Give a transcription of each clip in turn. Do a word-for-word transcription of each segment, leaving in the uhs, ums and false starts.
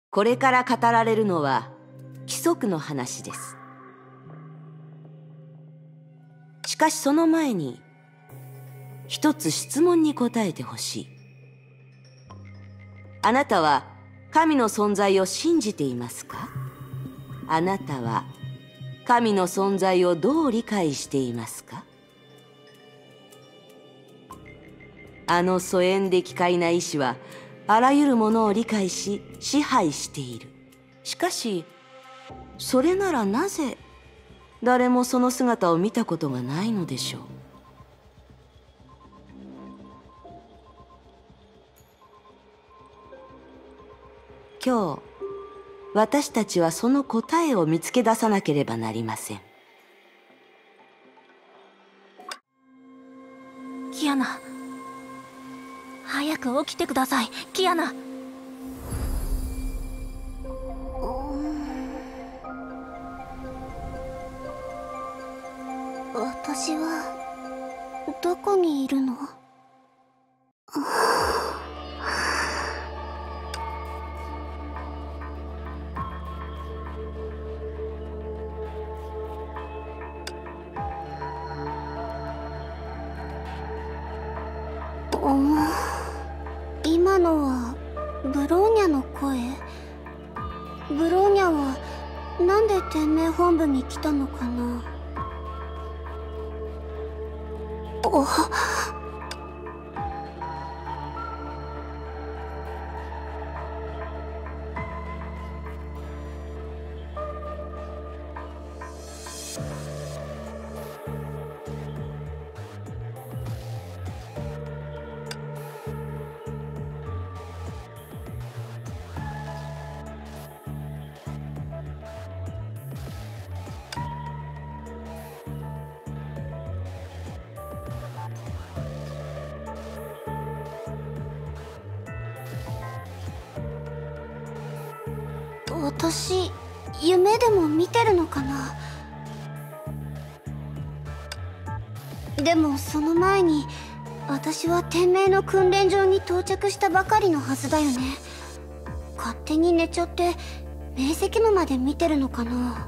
これから語られるのは規則の話です。しかしその前に一つ質問に答えてほしい。あなたは神の存在を信じていますか？あなたは神の存在をどう理解していますか？あの疎遠で奇怪な意志はあらゆるものを理解し支配している。しかしそれならなぜ誰もその姿を見たことがないのでしょう。今日私たちはその答えを見つけ出さなければなりません。 キアナ、早く起きてください。キアナ。 私はどこにいるの？今のはブローニャの声。ブローニャはなんで天命本部に来たのかな。お私、夢でも見てるのかな。でもその前に私は天命の訓練場に到着したばかりのはずだよね。勝手に寝ちゃって明晰夢まで見てるのかな。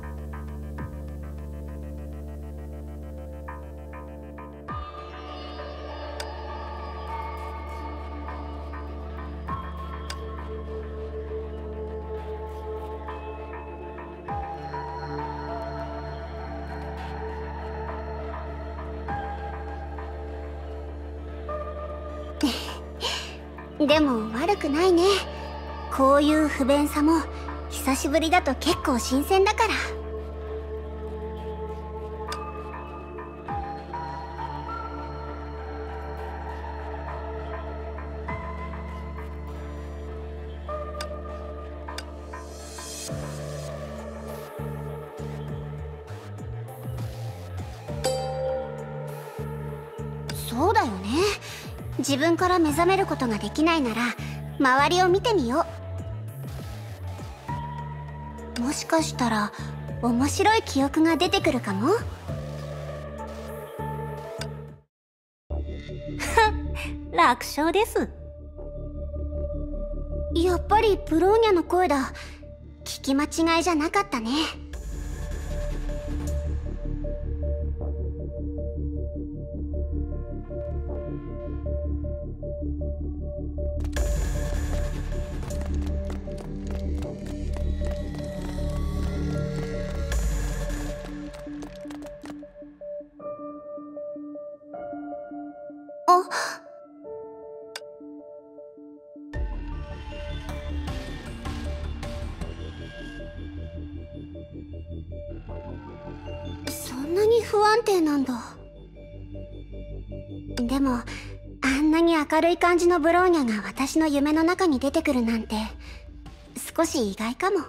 でも悪くないね。こういう不便さも久しぶりだと結構新鮮だから。そうだよね。自分から目覚めることができないなら周りを見てみよう。もしかしたら面白い記憶が出てくるかも。 楽勝です。 やっぱりブローニャの声だ。聞き間違いじゃなかったね。あ、そんなに不安定なんだ。でもあんなに明るい感じのブローニャが私の夢の中に出てくるなんて少し意外かも。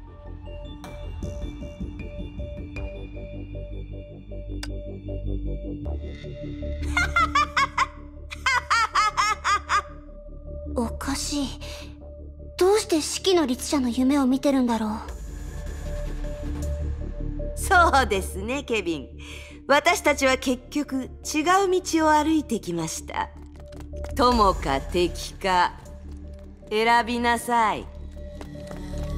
おかしい。どうして四季の律者の夢を見てるんだろう。 そうですね、ケビン。私たちは結局違う道を歩いてきました。友か敵か選びなさい。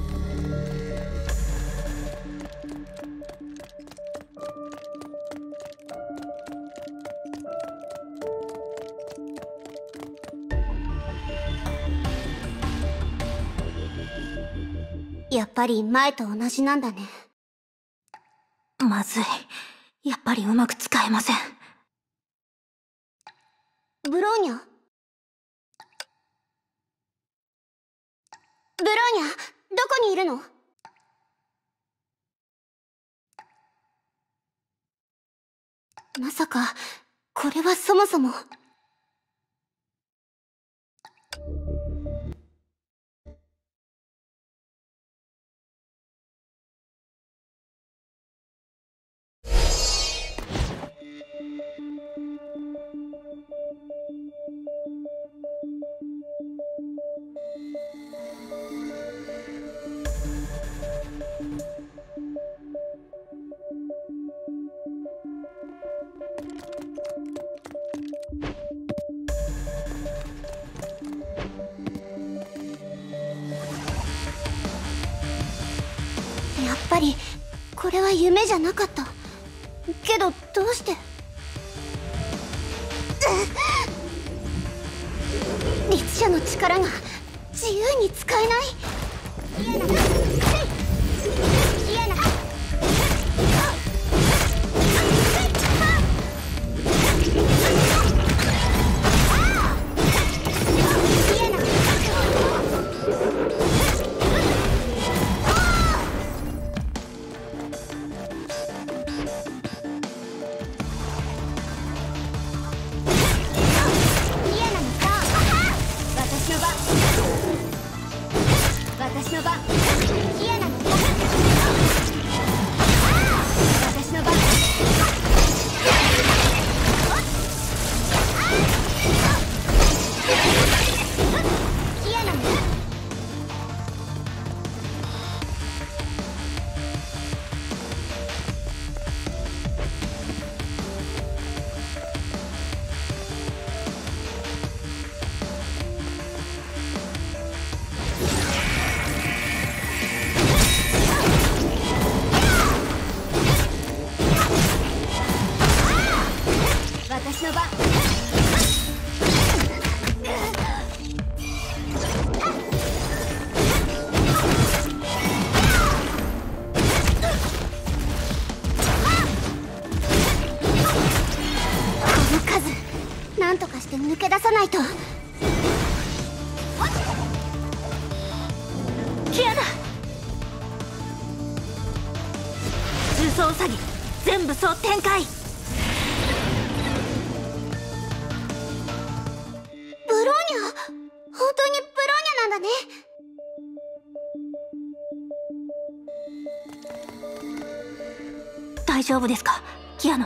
やっぱり前と同じなんだね。 まずい。やっぱりうまく使えません。 ブローニャ？ブローニャ、どこにいるの？まさか、これはそもそも。やっぱりこれは夢じゃなかった。けどどうして？律者の力が自由に使えない。私の番。ヒアナの番。私の番。ヒアナの番。私の番。この数、なんとかして抜け出さないと。 キアナ！重装ウサギ全部総展開。 ブローニャ、本当にブローニャなんだね。 大丈夫ですか、キアナ？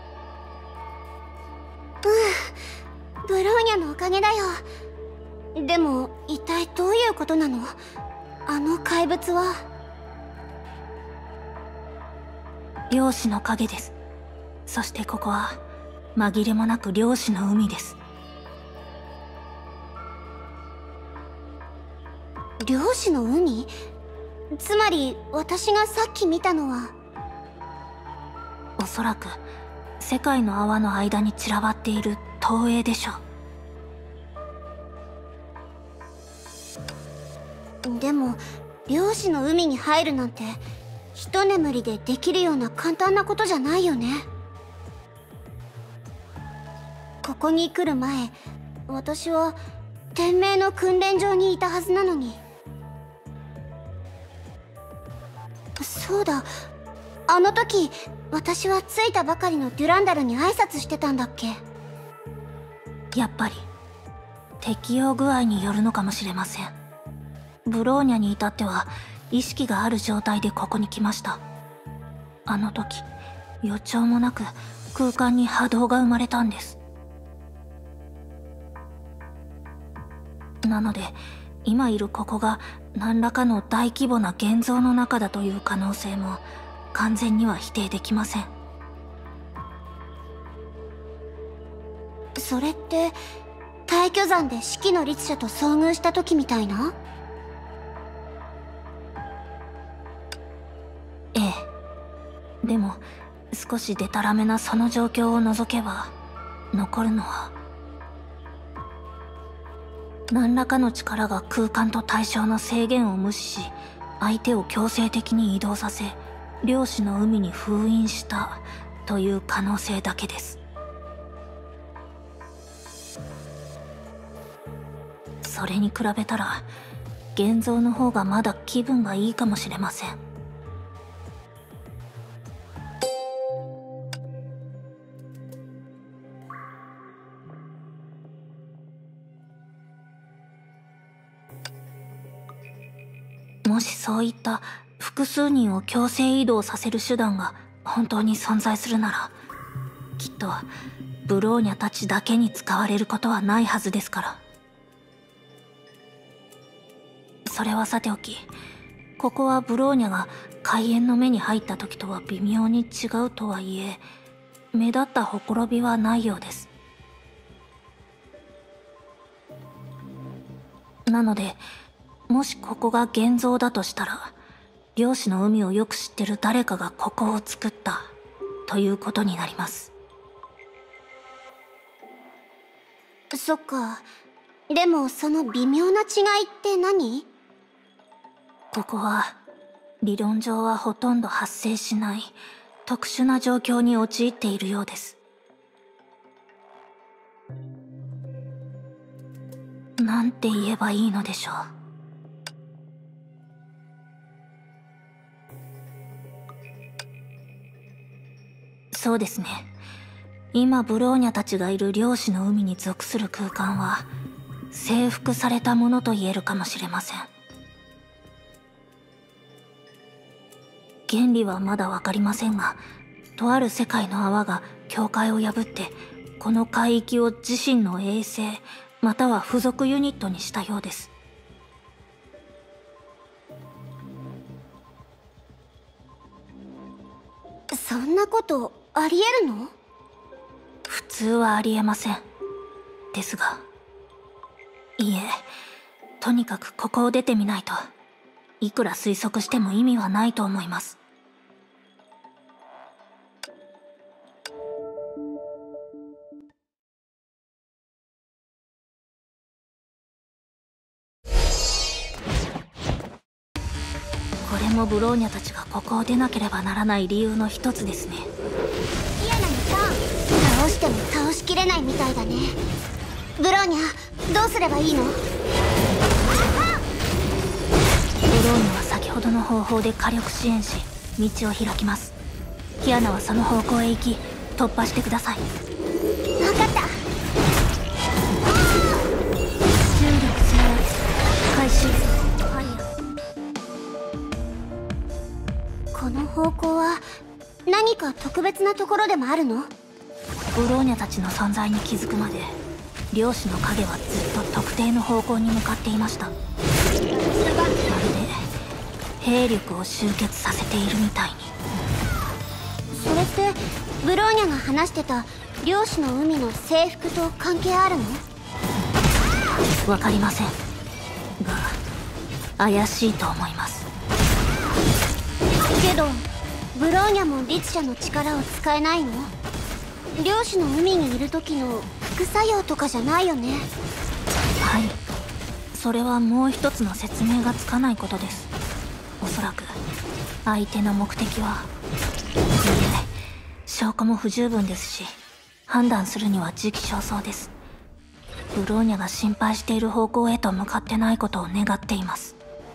うん、ブローニャのおかげだよ。でも一体どういうことなの？あの怪物は。 漁師の影です。そしてここは紛れもなく漁師の海です。 漁師の海？つまり私がさっき見たのは。 おそらく世界の泡の間に散らばっている投影でしょう。でも漁師の海に入るなんて一眠りでできるような簡単なことじゃないよね。ここに来る前、私は天命の訓練場にいたはずなのに。そうだ、あの時私は着いたばかりのデュランダルに挨拶してたんだっけ？ やっぱり適応具合によるのかもしれません。ブローニャに至っては意識がある状態でここに来ました。あの時予兆もなく空間に波動が生まれたんです。なので今いるここが何らかの大規模な現像の中だという可能性も完全には否定できません。 それって大巨山で四季の律者と遭遇した時みたいな？ ええ。でも少しデタラメなその状況を除けば残るのは何らかの力が空間と対象の制限を無視し相手を強制的に移動させ量子の海に封印したという可能性だけです。それに比べたら現像の方がまだ気分がいいかもしれません。もしそういった複数人を強制移動させる手段が本当に存在するなら、きっとブローニャたちだけに使われることはないはずですから。それはさておき、ここはブローニャが海縁の目に入った時とは微妙に違うとはいえ、目立ったほころびはないようです。なのでもしここが現像だとしたら、量子の海をよく知ってる誰かがここを作ったということになります。 そっか。でもその微妙な違いって何？ ここは理論上はほとんど発生しない特殊な状況に陥っているようです。なんて言えばいいのでしょう。そうですね。今ブローニャたちがいる量子の海に属する空間は征服されたものと言えるかもしれません。原理はまだわかりませんが、とある世界の泡が境界を破ってこの海域を自身の衛星または付属ユニットにしたようです。 そんなことありえるの？ 普通はありえません。ですが、いえ、とにかくここを出てみないといくら推測しても意味はないと思います。これもブローニャたちがここを出なければならない理由の一つですね。 嫌なのさ。倒しても倒しきれないみたいだね。ブローニャ、どうすればいいの？ブローニャは先ほどの方法で火力支援し道を開きます。キアナはその方向へ行き突破してください。 分かった。 重力制圧開始。 この方向は何か特別なところでもあるの？ ブローニャたちの存在に気づくまで量子の影はずっと特定の方向に向かっていました。まるで兵力を集結させているみたいに。 それってブローニャが話してた量子の海の征服と関係あるの？ わかりませんが怪しいと思います。 けどブローニャも律者の力を使えないの？量子の海にいる時の副作用とかじゃないよね？ はい、それはもう一つの説明がつかないことです。おそらく相手の目的は、いいえ、証拠も不十分ですし判断するには時期尚早です。ブローニャが心配している方向へと向かってないことを願っています。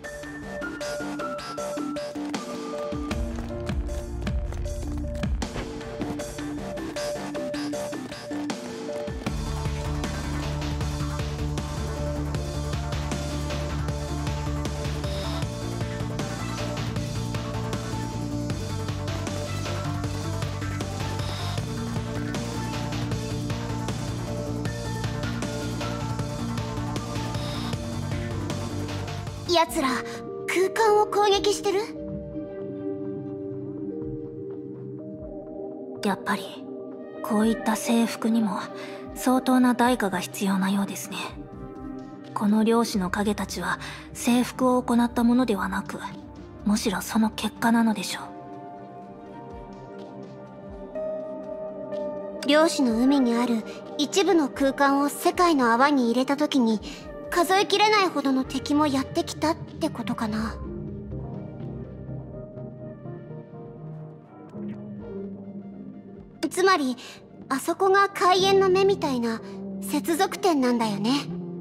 奴ら空間を攻撃してる？ やっぱりこういった征服にも相当な代価が必要なようですね。この量子の影たちは征服を行ったものではなく、むしろその結果なのでしょう。量子の海にある一部の空間を世界の泡に入れた時に数えきれないほどの敵もやってきたってことかな。 つまりあそこが開眼の目みたいな接続点なんだよね。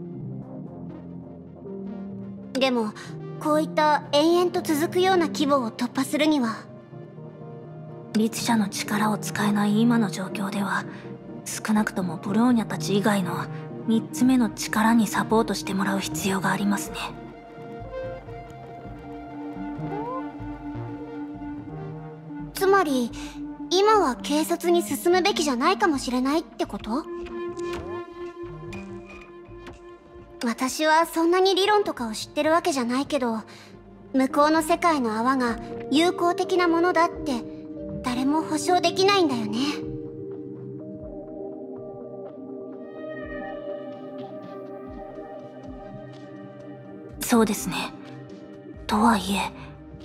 でもこういった延々と続くような規模を突破するには、 律者の力を使えない今の状況では、少なくともブローニャたち以外のみっつめの力にサポートしてもらう必要がありますね。 つまり今は警察に進むべきじゃないかもしれないってこと？私はそんなに理論とかを知ってるわけじゃないけど、向こうの世界の泡が有効的なものだって誰も保証できないんだよね。 そうですね。とはいえ、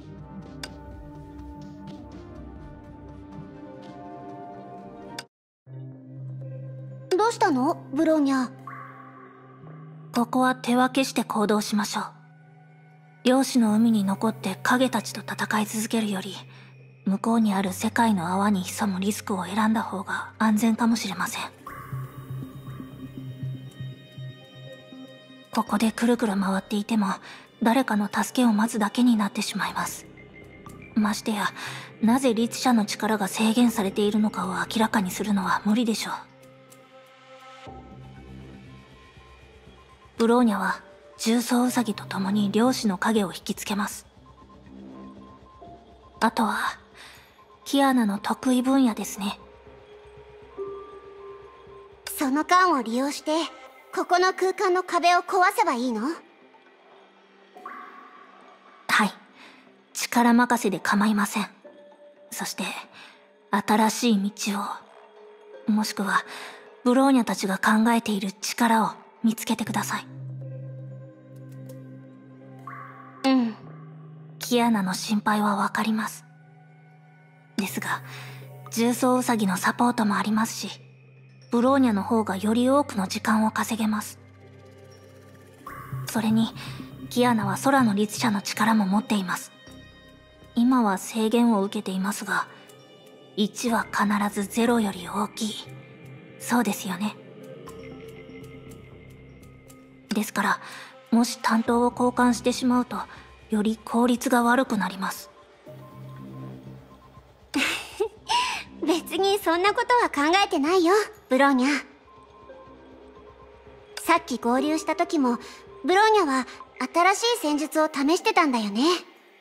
どうしたのブローニャ？ ここは手分けして行動しましょう。漁師の海に残って影たちと戦い続けるより、向こうにある世界の泡に潜むリスクを選んだ方が安全かもしれません。ここでくるくる回っていても誰かの助けを待つだけになってしまいます。ましてや、なぜ律者の力が制限されているのかを明らかにするのは無理でしょう。ブローニャは重装ウサギと共に漁師の影を引きつけます。あとはキアナの得意分野ですね。 その間を利用してここの空間の壁を壊せばいいの？ はい、力任せで構いません。そして新しい道を、もしくはブローニャたちが考えている力を見つけてください。 うん。 キアナの心配はわかります。ですが、重装ウサギのサポートもありますし、ブローニャの方がより多くの時間を稼げます。それに、キアナは空の律者の力も持っています。今は制限を受けていますが、いちは必ずゼロより大きい。そうですよね。ですから、もし担当を交換してしまうと、より効率が悪くなります。 別にそんなことは考えてないよ、ブローニャ。さっき合流した時も、ブローニャは新しい戦術を試してたんだよね。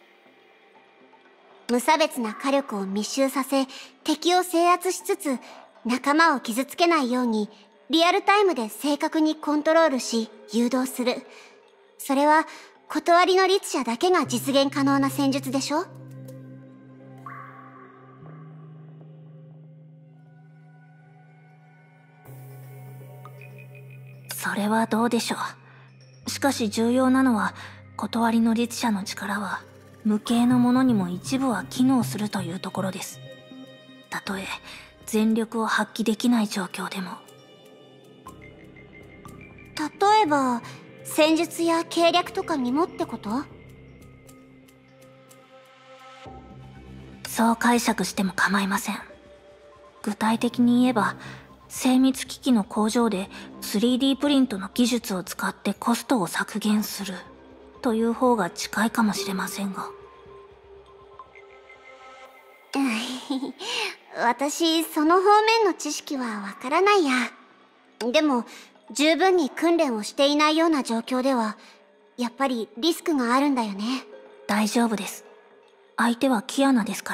無差別な火力を密集させ、敵を制圧しつつ、仲間を傷つけないように、リアルタイムで正確にコントロールし、誘導する。それは、断りの律者だけが実現可能な戦術でしょ？ それはどうでしょう。しかし重要なのは、断りの律者の力は、無形のものにも一部は機能するというところです。たとえ、全力を発揮できない状況でも。 例えば、戦術や計略とかにもってこと？ そう解釈しても構いません。具体的に言えば、精密機器の工場で スリーディー プリントの技術を使ってコストを削減するという方が近いかもしれませんが。 私、その方面の知識はわからないや。でも、十分に訓練をしていないような状況では、やっぱりリスクがあるんだよね。 大丈夫です。相手はキアナですから。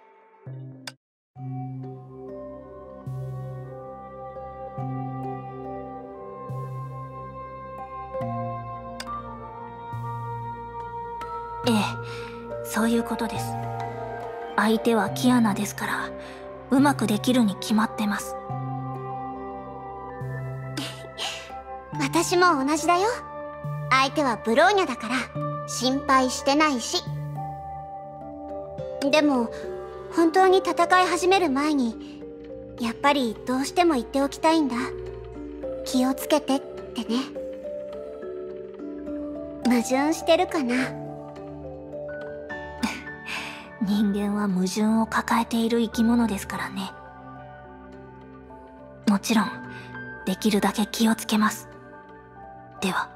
ええ、そういうことです。相手はキアナですから、うまくできるに決まってます。 私も同じだよ。相手はブローニャだから心配してないし。でも本当に戦い始める前にやっぱりどうしても言っておきたいんだ。気をつけてってね。矛盾してるかな？ 人間は矛盾を抱えている生き物ですからね。 もちろんできるだけ気をつけます。では。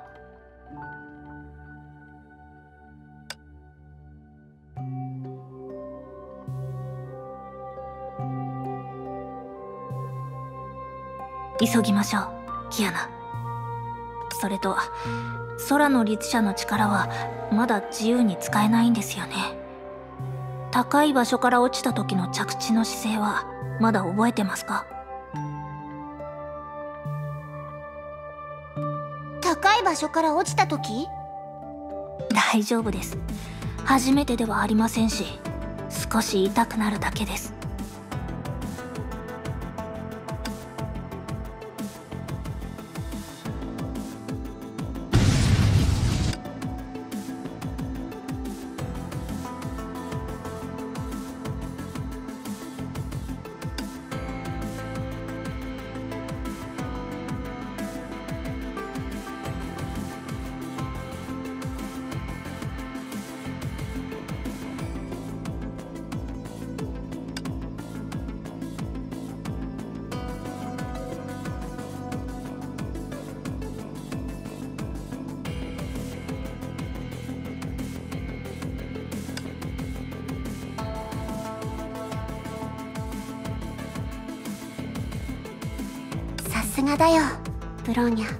急ぎましょう、キアナ。それと空の律者の力はまだ自由に使えないんですよね。高い場所から落ちた時の着地の姿勢はまだ覚えてますか？ 高い場所から落ちた時？ 大丈夫です。初めてではありませんし、少し痛くなるだけです。 さすがだよ、ブローニャ。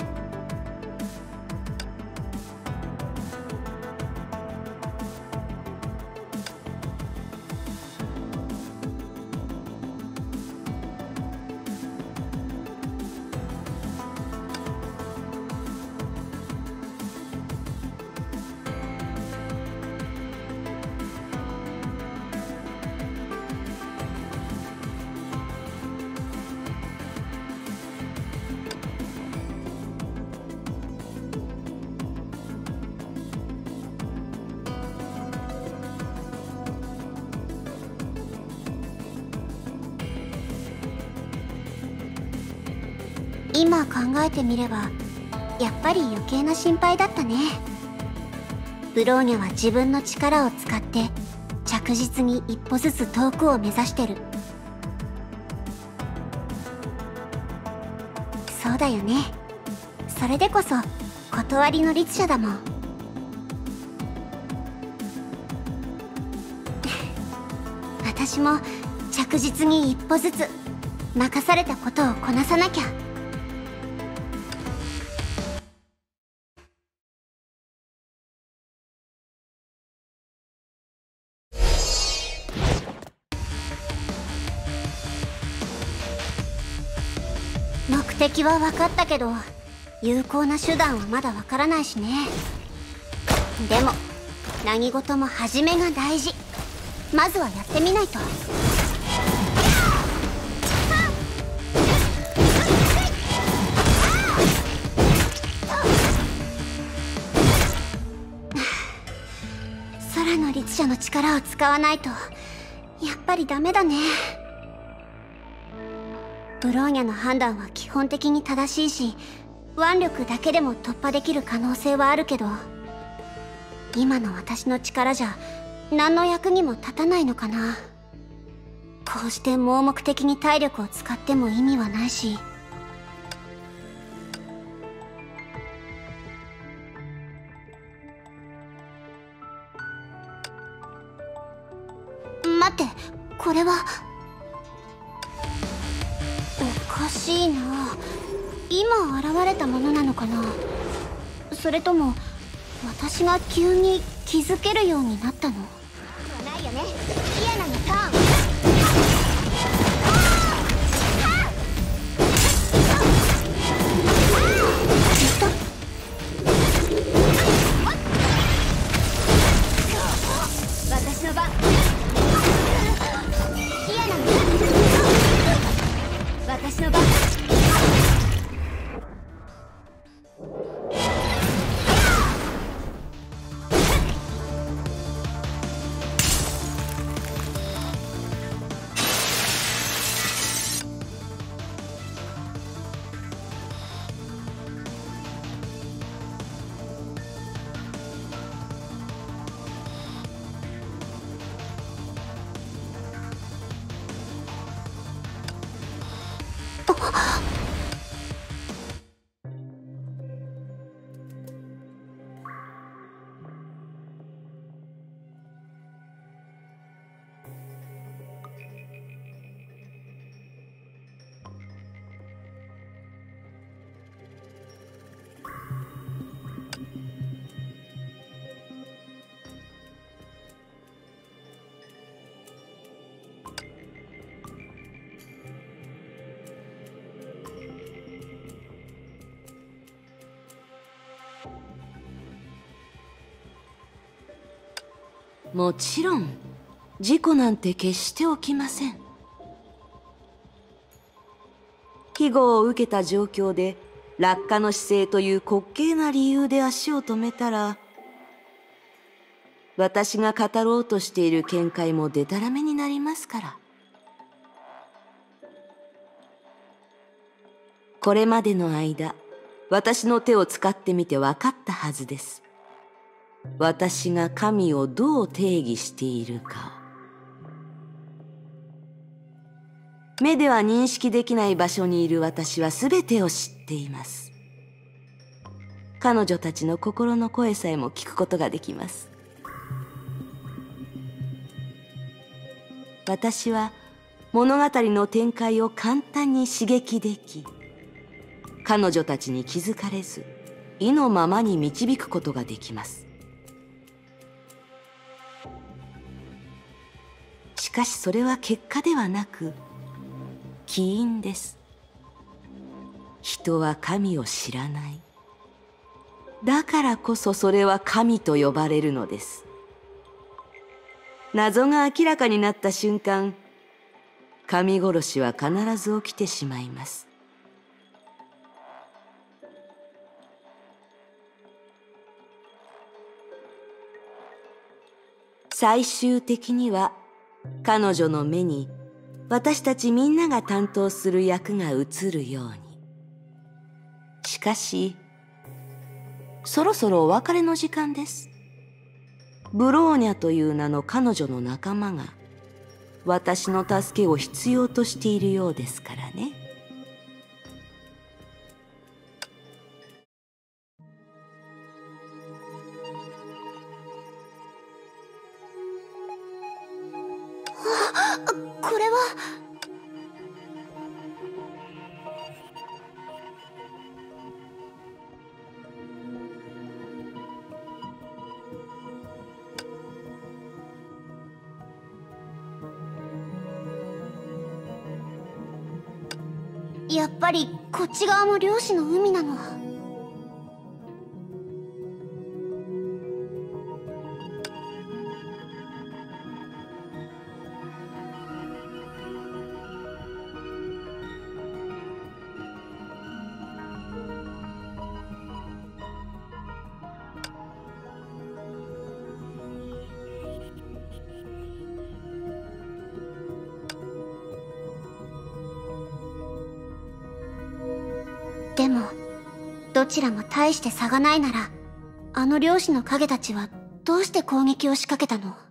今考えてみればやっぱり余計な心配だったね。ブローニャは自分の力を使って着実に一歩ずつ遠くを目指してる。そうだよね。それでこそ断りの律者だもん。私も着実に一歩ずつ任されたことをこなさなきゃ。目的は分かったけど有効な手段はまだ分からないしね。でも何事も始めが大事。まずはやってみないと。空の律者の力を使わないとやっぱりダメだね。ブローニャの判断は基本的に正しいし、腕力だけでも突破できる可能性はあるけど、今の私の力じゃ何の役にも立たないのかな。こうして盲目的に体力を使っても意味はないし。待って、これはおかしいな。今現れたものなのかな。それとも私が急に気づけるようになったの？ないよね。嫌なのか。私の番。嫌なの。私の番。 もちろん事故なんて決して起きません。庇護を受けた状況で落下の姿勢という滑稽な理由で足を止めたら、私が語ろうとしている見解もデタラメになりますから。これまでの間、私の手を使ってみて分かったはずです。私が神をどう定義しているか。目では認識できない場所にいる私は全てを知っています。彼女たちの心の声さえも聞くことができます。私は物語の展開を簡単に刺激でき、彼女たちに気づかれず意のままに導くことができます。しかしそれは結果ではなく起因です。人は神を知らない。だからこそそれは神と呼ばれるのです。謎が明らかになった瞬間、神殺しは必ず起きてしまいます。最終的には彼女の目に私たちみんなが担当する役が映るように。しかし、そろそろお別れの時間です。ブローニャという名の彼女の仲間が私の助けを必要としているようですからね。 これは。やっぱりこっち側も漁師の海なの。でもどちらも大して差がないなら、あの漁師の影たちはどうして攻撃を仕掛けたの？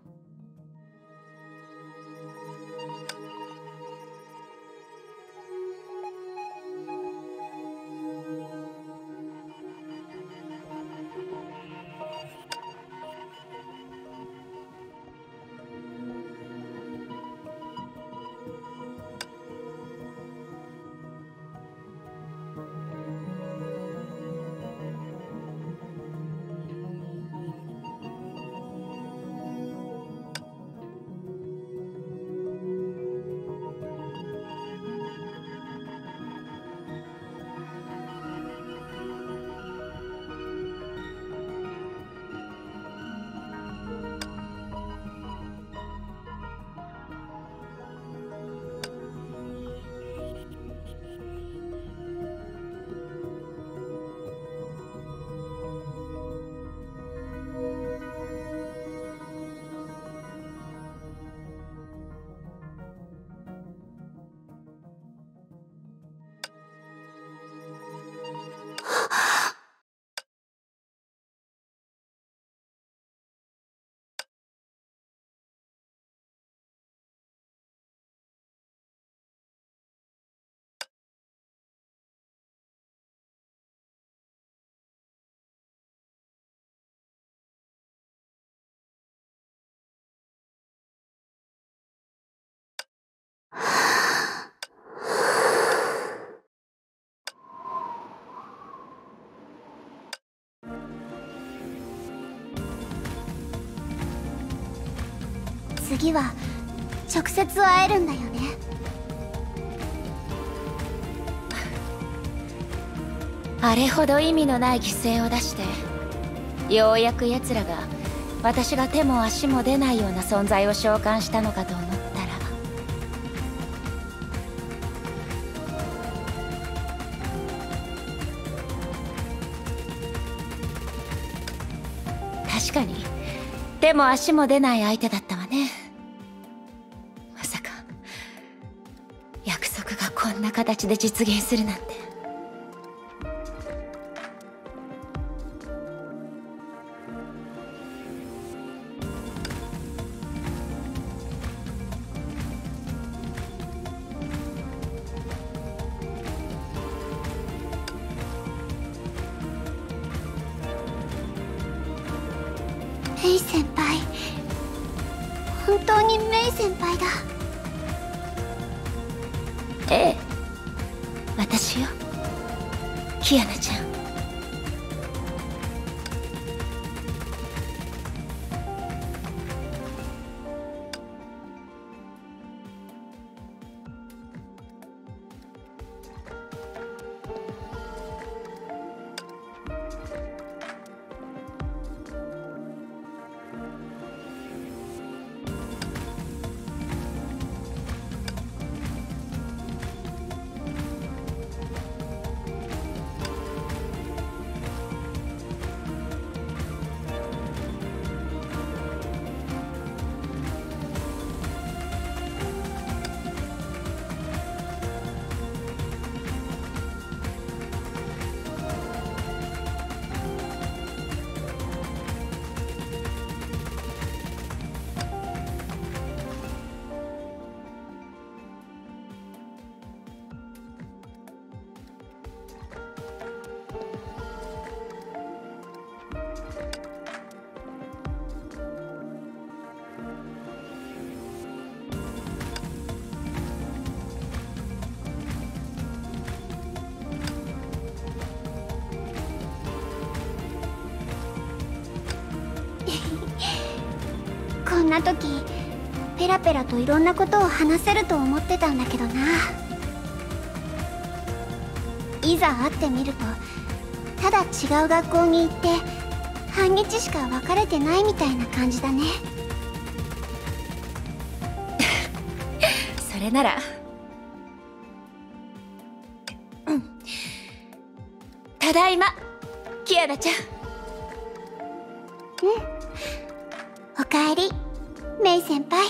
次は直接会えるんだよね。 あれほど意味のない犠牲を出してようやく奴らが私が手も足も出ないような存在を召喚したのかと思ったら、確かに手も足も出ない相手だったわね。まさか約束がこんな形で実現するなんて。 メイ先輩、本当にメイ先輩だ。 ええ、私よ、キアナちゃん。 こんな時ペラペラといろんなことを話せると思ってたんだけどな。いざ会ってみるとただ違う学校に行って半日しか別れてないみたいな感じだね。 それなら、うん、ただいまキアナちゃん。 うん、おかえりメイ先輩。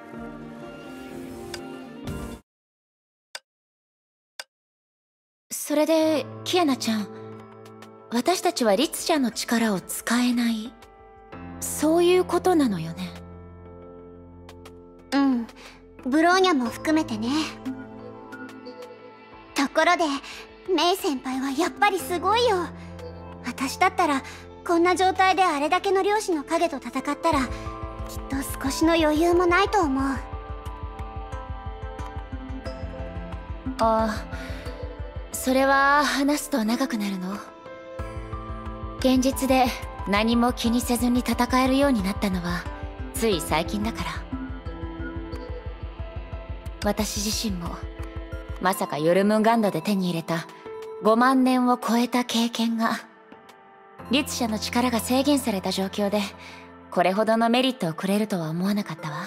それでキアナちゃん、私たちは律者の力を使えない、そういうことなのよね。 うん、ブローニャも含めてね。ところでメイ先輩はやっぱりすごいよ。私だったらこんな状態であれだけの漁師の影と戦ったらきっと少しの余裕もないと思う。 ああ、それは話すと長くなるの。現実で何も気にせずに戦えるようになったのはつい最近だから。私自身もまさかヨルムンガンドで手に入れたごまん年を超えた経験が、律者の力が制限された状況でこれほどのメリットをくれるとは思わなかったわ。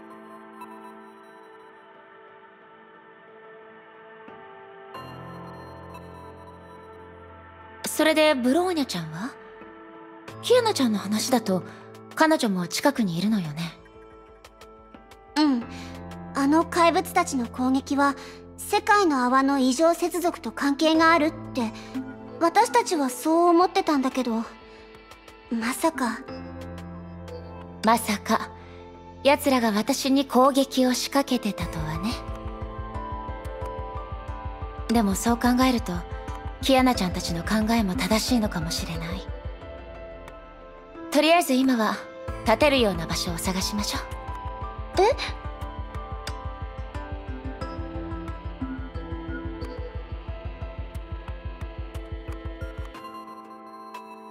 それでブローニャちゃんは？キアナちゃんの話だと彼女も近くにいるのよね。 うん、あの怪物たちの攻撃は世界の泡の異常接続と関係があるって私たちはそう思ってたんだけど、まさかまさか奴らが私に攻撃を仕掛けてたとはね。でもそう考えるとキアナちゃんたちの考えも正しいのかもしれない。とりあえず今は立てるような場所を探しましょう。 え？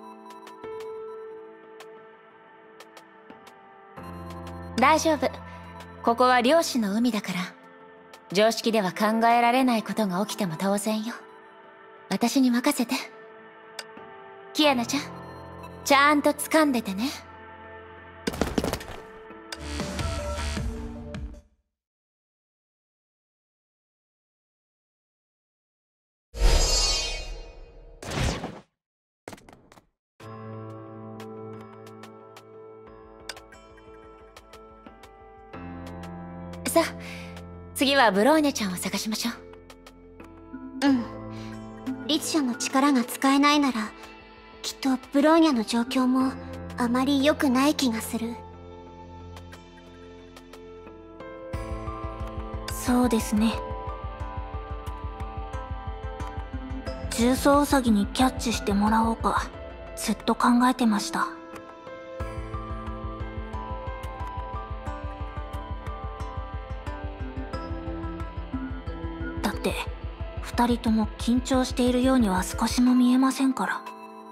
大丈夫。 ここは漁師の海だから、常識では考えられないことが起きても当然よ。私に任せて。キアナちゃん、ちゃんと掴んでてね。さあ、次はブローニャちゃんを探しましょう。 うん。律者の力が使えないなら、きっとブローニャの状況もあまり良くない気がする。 そうですね。重曹ウサギにキャッチしてもらおうかずっと考えてました。だって二人とも緊張しているようには少しも見えませんから。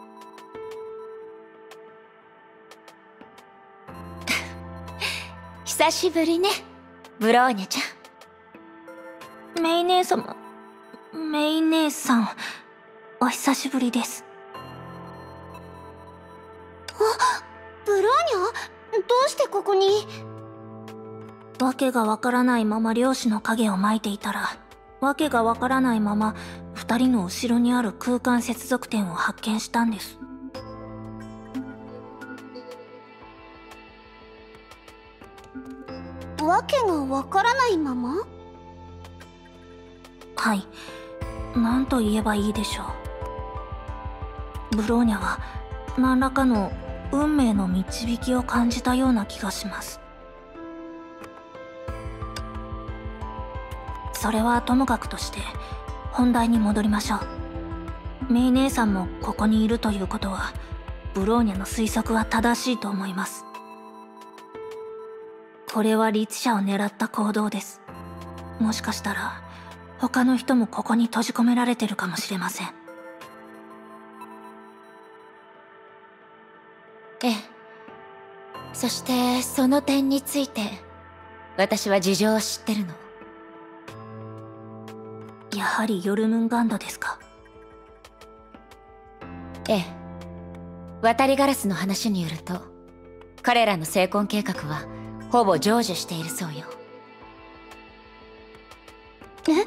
久しぶりね、ブローニャちゃん。メイ姉様、メイ姉さん、お久しぶりです。 あ、ブローニャ？どうしてここに？ わけがわからないまま漁師の影をまいていたら、わけがわからないまま二人の後ろにある空間接続点を発見したんです。 わけがわからないまま？ はい、何と言えばいいでしょう。ブローニャは何らかの運命の導きを感じたような気がします。それはともかくとして本題に戻りましょう。メイ姉さんもここにいるということは、ブローニャの推測は正しいと思います。これは律者を狙った行動です。もしかしたら他の人もここに閉じ込められてるかもしれません。 ええ。そしてその点について私は事情を知ってるの。 やはりヨルムンガンドですか？ ええ。渡りガラスの話によると、彼らの成婚計画はほぼ成就しているそうよ。 え？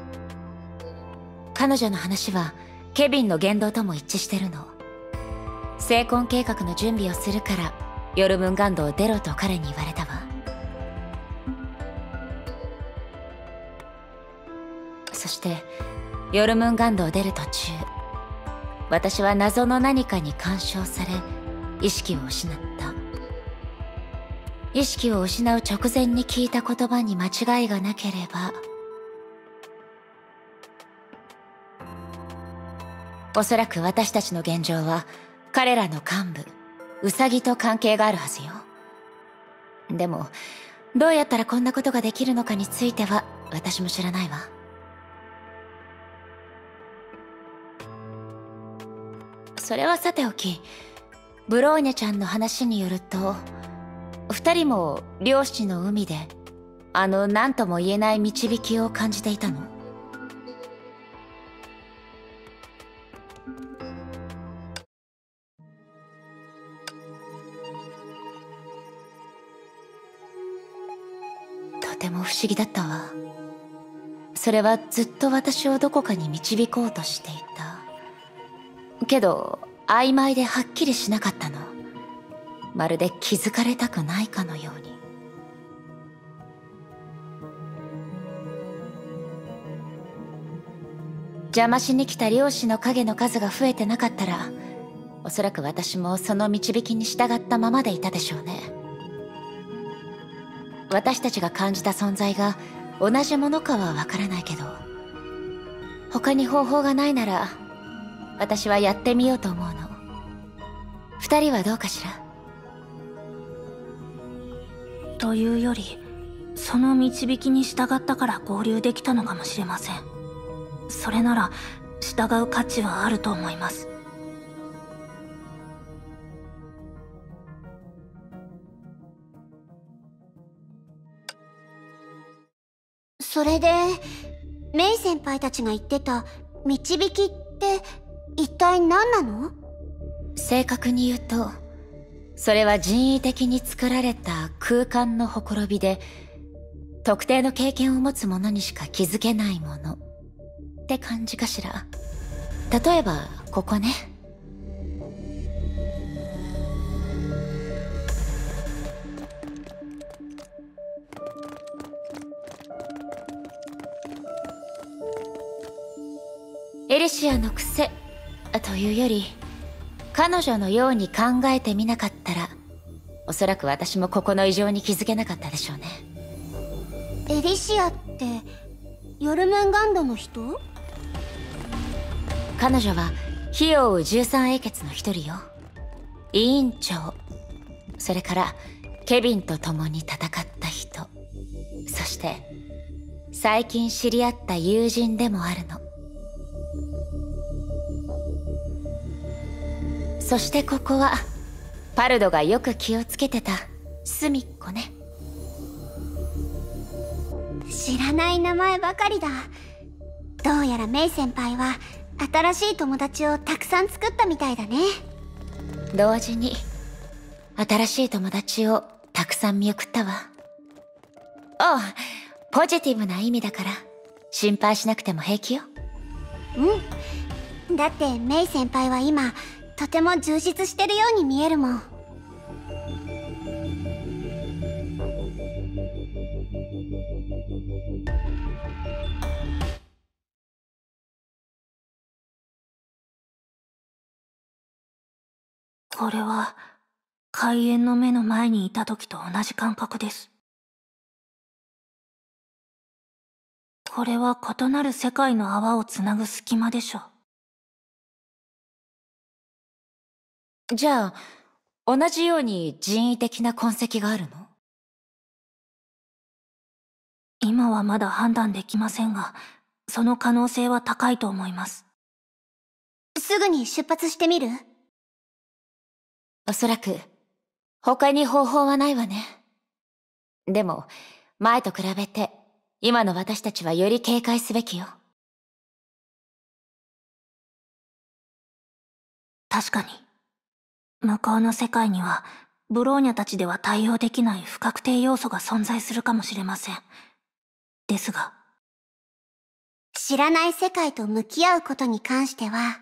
彼女の話はケビンの言動とも一致してるの。成婚計画の準備をするからヨルムンガンドを出ろと彼に言われたわ。そしてヨルムンガンドを出る途中、私は謎の何かに干渉され意識を失った。意識を失う直前に聞いた言葉に間違いがなければ、おそらく私たちの現状は彼らの幹部ウサギと関係があるはずよ。でもどうやったらこんなことができるのかについては私も知らないわ。それはさておき、ブローニャちゃんの話によると、二人も漁師の海であの何とも言えない導きを感じていたの？とても不思議だったわ。それはずっと私をどこかに導こうとしていた。けど曖昧ではっきりしなかったの。まるで気づかれたくないかのように。邪魔しに来た漁師の影の数が増えてなかったら、おそらく私もその導きに従ったままでいたでしょうね。私たちが感じた存在が同じものかはわからないけど、他に方法がないなら私はやってみようと思うの。二人はどうかしら？ というより、その導きに従ったから合流できたのかもしれません。それなら従う価値はあると思います。 それでメイ先輩たちが言ってた導きって一体何なの？ 正確に言うと、それは人為的に作られた空間のほころびで、特定の経験を持つ者にしか気づけないものって感じかしら。例えばここね。エリシアの癖というより、彼女のように考えてみなかったら、おそらく私もここの異常に気づけなかったでしょうね。 エリシアってヨルムンガンドの人？ 彼女は火を追う十三英傑の一人よ。委員長、それからケビンと共に戦った人、そして最近知り合った友人でもあるの。そしてここはパルドがよく気をつけてた隅っこね。 知らない名前ばかりだ。どうやらメイ先輩は新しい友達をたくさん作ったみたいだね。 同時に新しい友達をたくさん見送ったわ。ああ、ポジティブな意味だから心配しなくても平気よ。 うん、だってメイ先輩は今とても充実してるように見えるもん。 これは開演の目の前にいた時と同じ感覚です。これは異なる世界の泡をつなぐ隙間でしょう。じゃあ同じように人為的な痕跡があるの？ 今はまだ判断できませんが、その可能性は高いと思います。 すぐに出発してみる？ おそらく他に方法はないわね。でも前と比べて今の私たちはより警戒すべきよ。 確かに向こうの世界にはブローニャたちでは対応できない不確定要素が存在するかもしれません。ですが知らない世界と向き合うことに関しては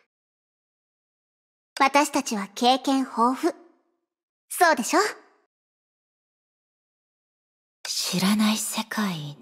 私たちは経験豊富。そうでしょ？ 知らない世界ね。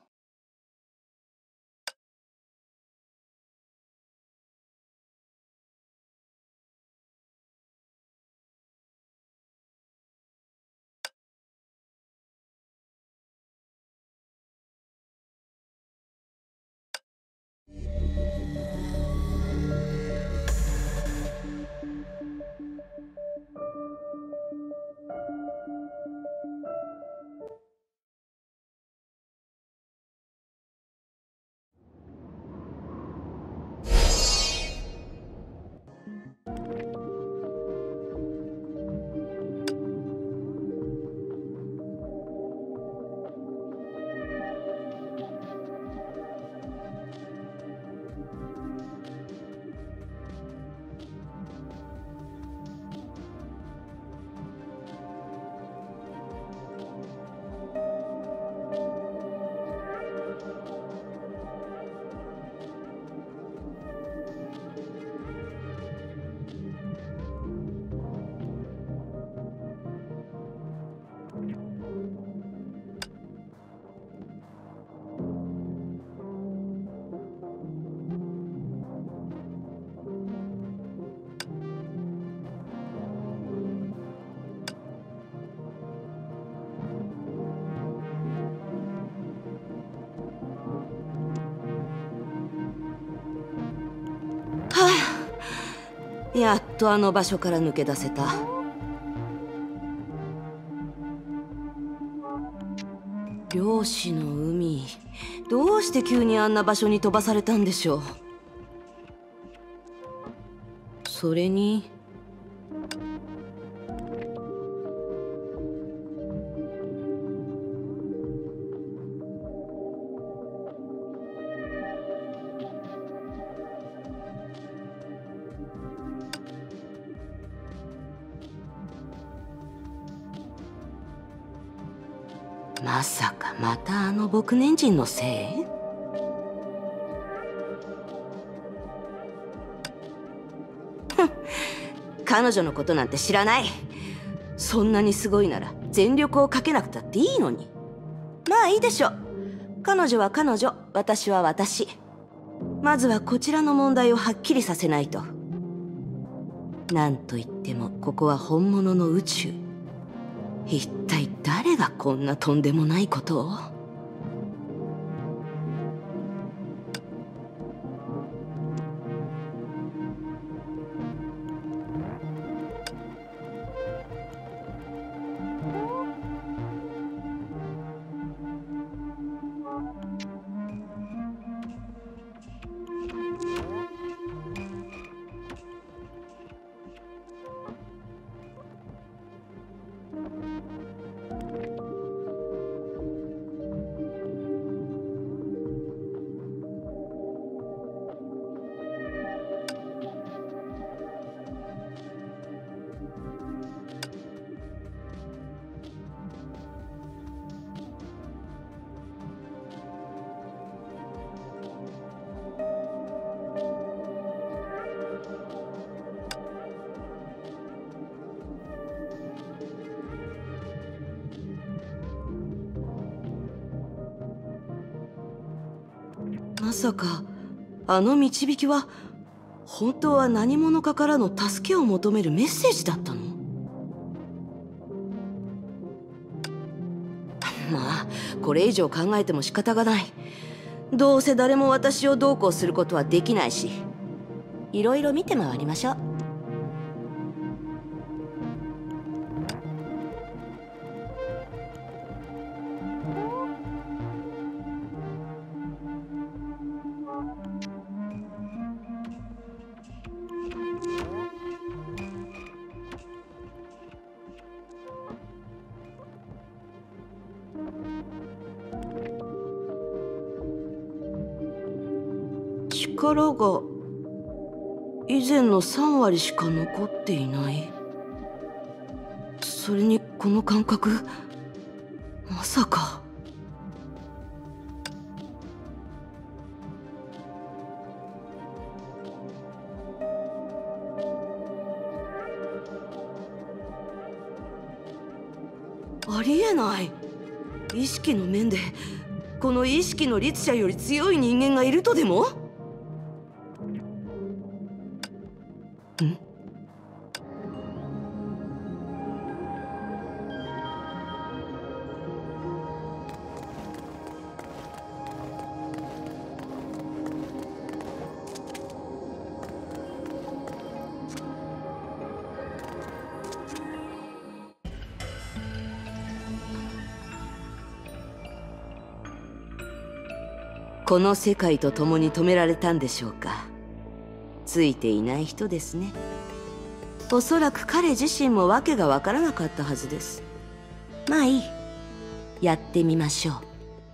やっとあの場所から抜け出せた。漁師の海、どうして急にあんな場所に飛ばされたんでしょう。それにまさかまたあの牧年人のせい？彼女のことなんて知らない。そんなにすごいなら全力をかけなくたっていいのに。まあいいでしょ。彼女は彼女、私は私。まずはこちらの問題をはっきりさせないと。なんといってもここは本物の宇宙。一体誰がこんなとんでもないことを？まさかあの導きは本当は何者かからの助けを求めるメッセージだったの？まあこれ以上考えても仕方がない。どうせ誰も私をどうこうすることはできないし、いろいろ見て回りましょう。力が以前のさん割しか残っていない。それにこの感覚、まさか。ありえない。意識の面でこの意識の律者より強い人間がいるとでも？ん？この世界と共に止められたんでしょうか。ついていない人ですね。おそらく彼自身も訳がわからなかったはずです。まあいい。やってみましょう。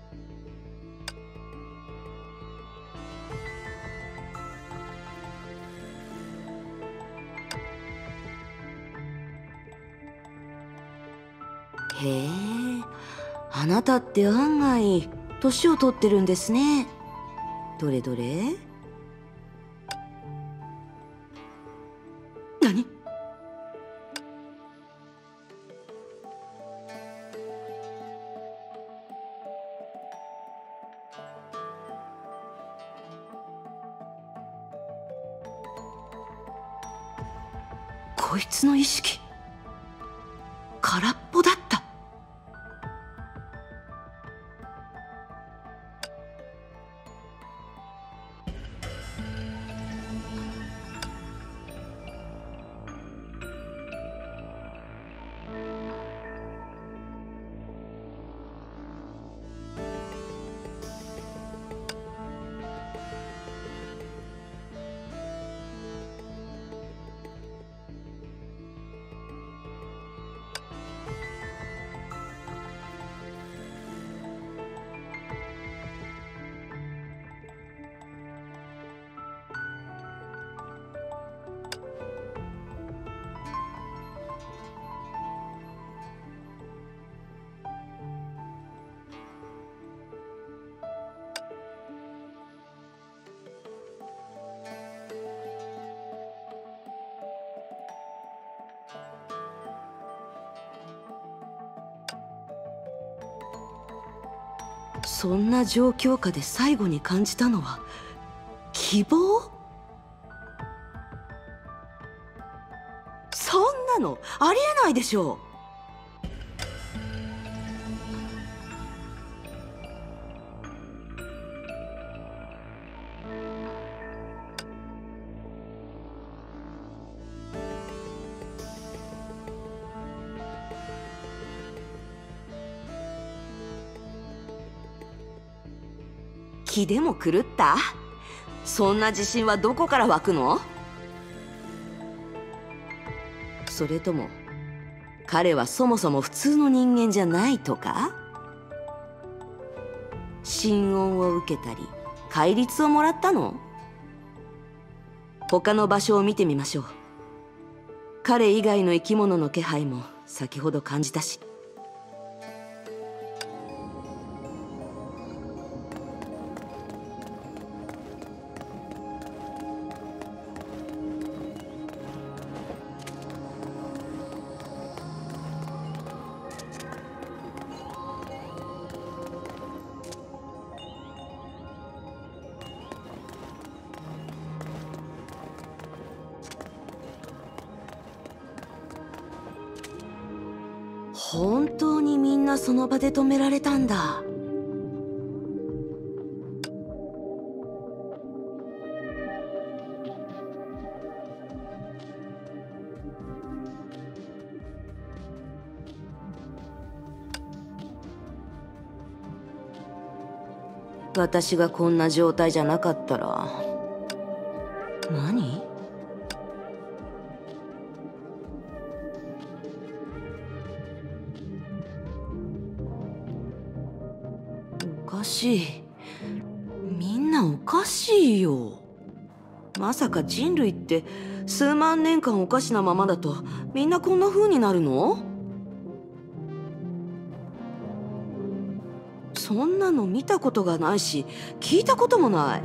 へえ、あなたって案外年を取ってるんですね。どれどれ。何？こいつの意識、空っぽだった。 そんな状況下で最後に感じたのは希望？そんなのありえないでしょう。気でも狂った？そんな自信はどこから湧くの？それとも彼はそもそも普通の人間じゃないとか？心音を受けたり戒律をもらったの？他の場所を見てみましょう。彼以外の生き物の気配も先ほど感じたし。本当にみんなその場で止められたんだ。私がこんな状態じゃなかったら。何？おかしい。みんなおかしいよ。まさか人類って数万年間おかしなままだとみんなこんな風になるの？そんなの見たことがないし聞いたこともない。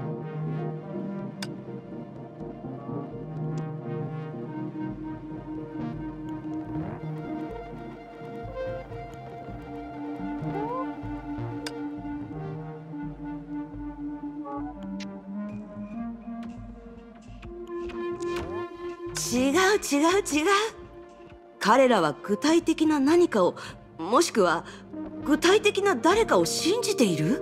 違う違う違う。彼らは具体的な何かを、もしくは具体的な誰かを信じている？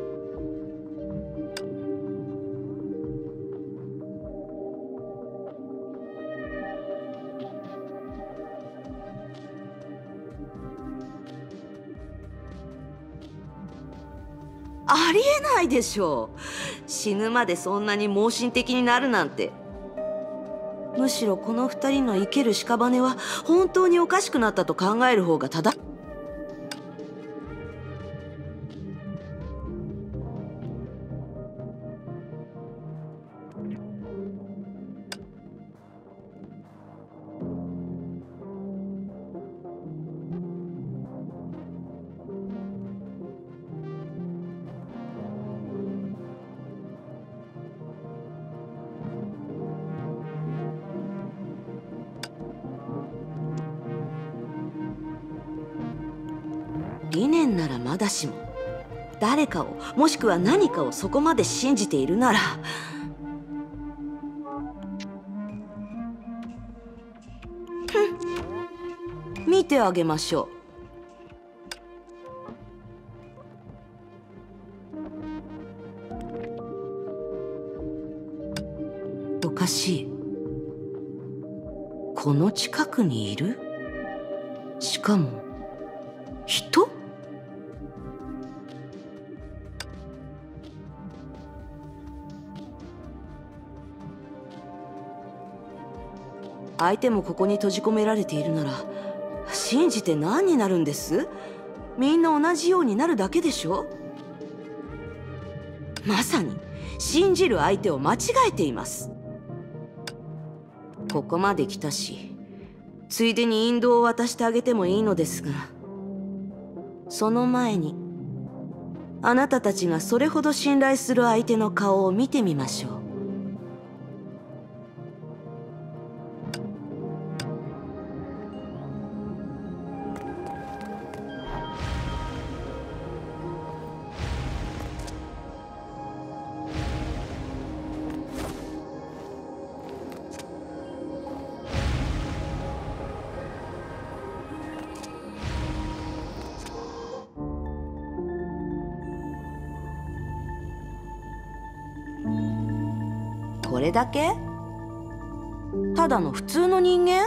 ありえないでしょう。死ぬまでそんなに盲信的になるなんて。むしろこの二人の生ける屍は本当におかしくなったと考える方が正しい。理念ならまだしも、誰かをもしくは何かをそこまで信じているなら、ふん、見てあげましょう。おかしい。この近くにいる？しかも人？相手もここに閉じ込められているなら信じて何になるんです？みんな同じようになるだけでしょ。まさに信じる相手を間違えています。ここまで来たし、ついでに引導を渡してあげてもいいのですが、その前にあなたたちがそれほど信頼する相手の顔を見てみましょう。 れだけ？ただの普通の人間？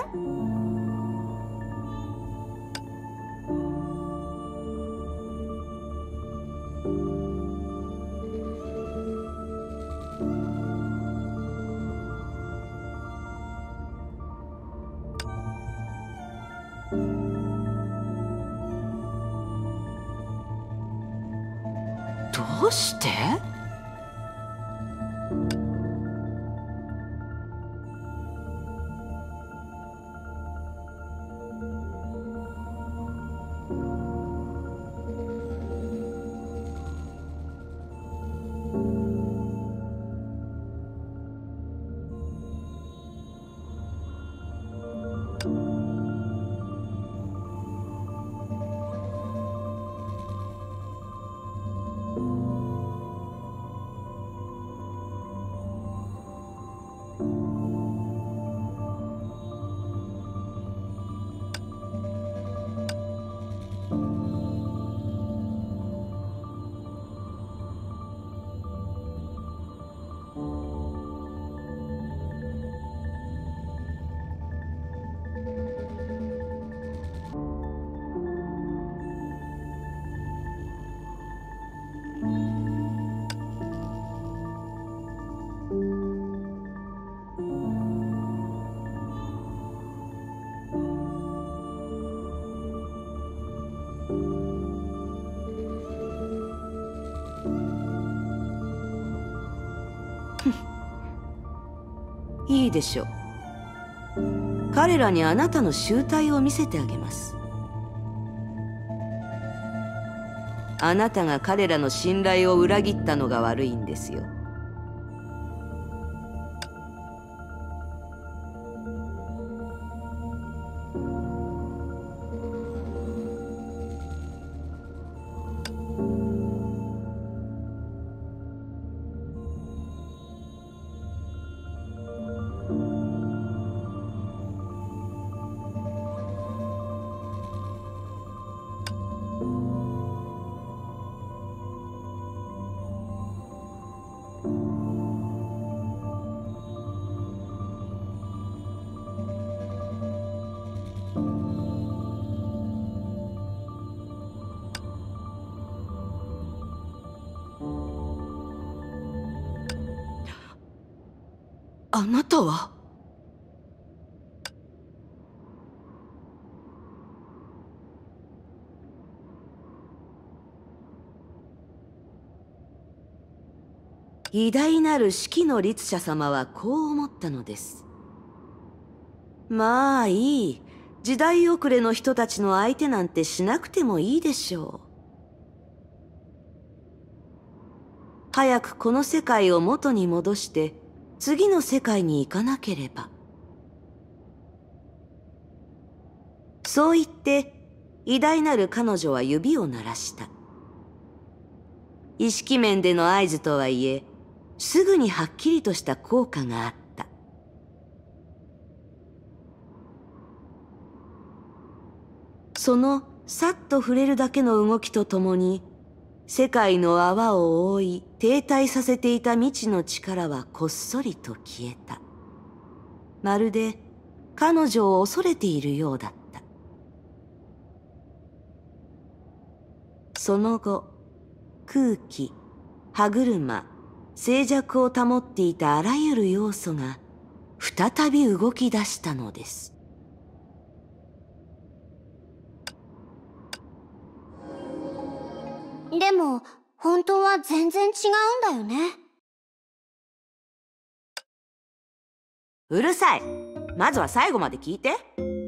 どうして？いいでしょう。彼らにあなたの集体を見せてあげます。あなたが彼らの信頼を裏切ったのが悪いんですよ。あなたは？偉大なる四季の律者様はこう思ったのです。まあいい。時代遅れの人たちの相手なんてしなくてもいいでしょう。早くこの世界を元に戻して次の世界に行かなければ。そう言って偉大なる彼女は指を鳴らした。意識面での合図とはいえ、すぐにはっきりとした効果があった。そのさっと触れるだけの動きとともに、世界の泡を覆い停滞させていた未知の力はこっそりと消えた。まるで彼女を恐れているようだった。その後、空気、歯車、静寂を保っていたあらゆる要素が再び動き出したのです。 でも本当は全然違うんだよね。 うるさい。まずは最後まで聞いて。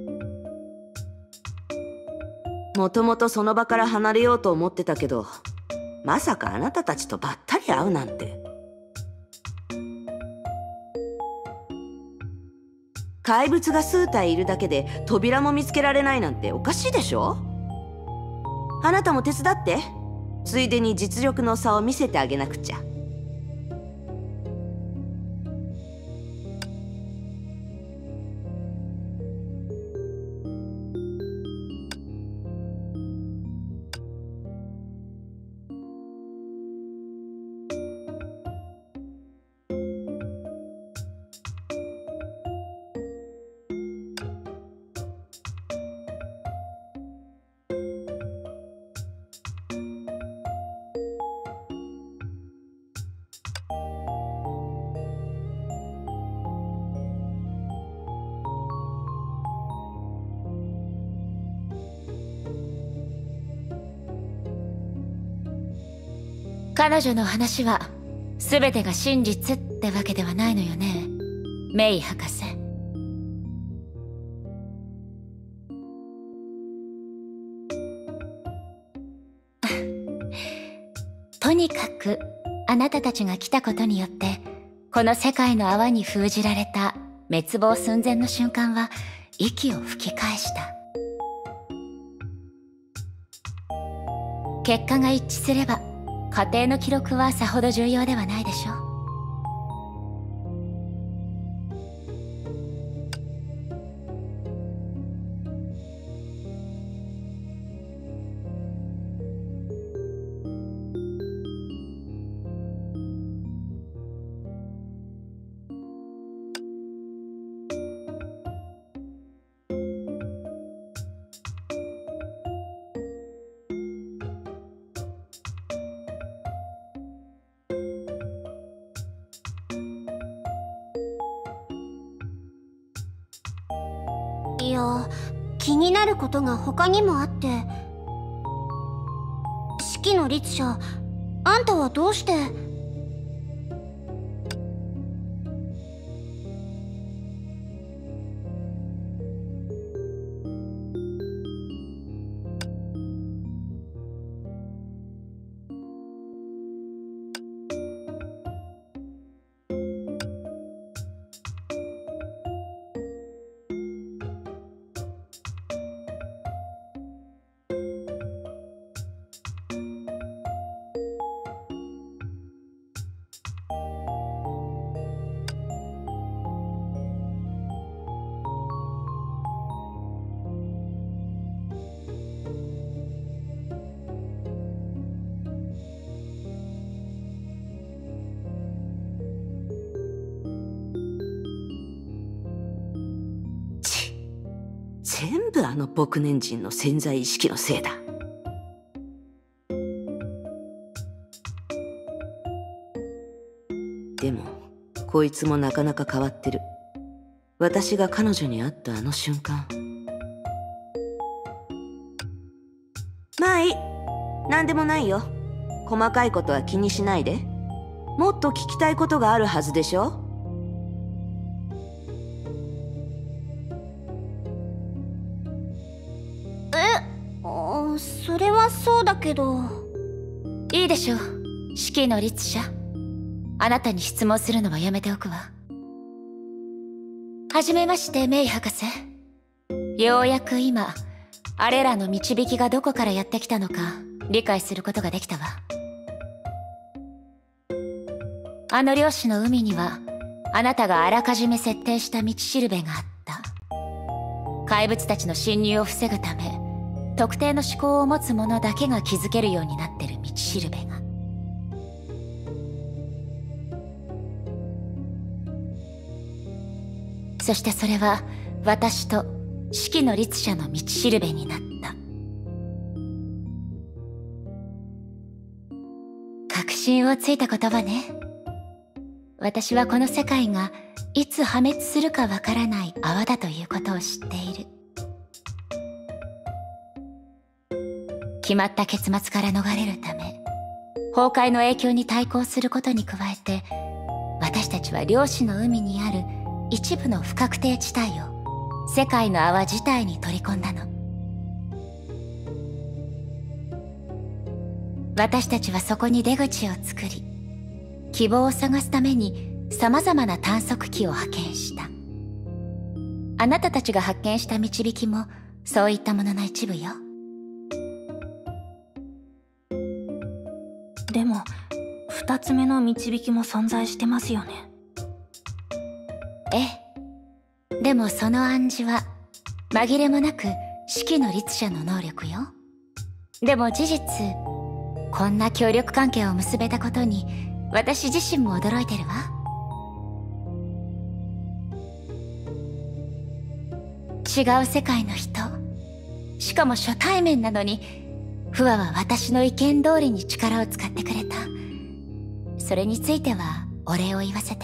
もともとその場から離れようと思ってたけど、まさかあなたたちとばったり会うなんて。怪物が数体いるだけで扉も見つけられないなんておかしいでしょ。あなたも手伝って。ついでに実力の差を見せてあげなくちゃ。 彼女の話は全てが真実ってわけではないのよね、メイ博士。とにかくあなたたちが来たことによってこの世界の泡に封じられた滅亡寸前の瞬間は息を吹き返した。結果が一致すれば家庭の記録はさほど重要ではないでしょう。 いや、気になることが他にもあって。四季の律者、あんたはどうして。 全部あの牧年人の潜在意識のせいだ。でもこいつもなかなか変わってる。私が彼女に会ったあの瞬間。まあいい、何でもないよ。細かいことは気にしないで。もっと聞きたいことがあるはずでしょ。 それはそうだけど。 いいでしょう、四季の律者。あなたに質問するのはやめておくわ。はじめまして、メイ博士。ようやく今あれらの導きがどこからやってきたのか理解することができたわ。あの漁師の海にはあなたがあらかじめ設定した道しるべがあった。怪物たちの侵入を防ぐため特定の思考を持つ者だけが気づけるようになってる道しるべが。そしてそれは私と四季の律者の道しるべになった。確信をついた言葉ね。私はこの世界がいつ破滅するかわからない泡だということを知っている。決まった結末から逃れるため崩壊の影響に対抗することに加えて、私たちは量子の海にある一部の不確定地帯を世界の泡自体に取り込んだの。私たちはそこに出口を作り、希望を探すために様々な探索機を派遣した。あなたたちが発見した導きもそういったものの一部よ。 でも二つ目の導きも存在してますよね。 ええ。でもその暗示は紛れもなく四季の律者の能力よ。でも事実、こんな協力関係を結べたことに私自身も驚いてるわ。違う世界の人、しかも初対面なのにフワは私の意見通りに力を使ってくれた。それについてはお礼を言わせて。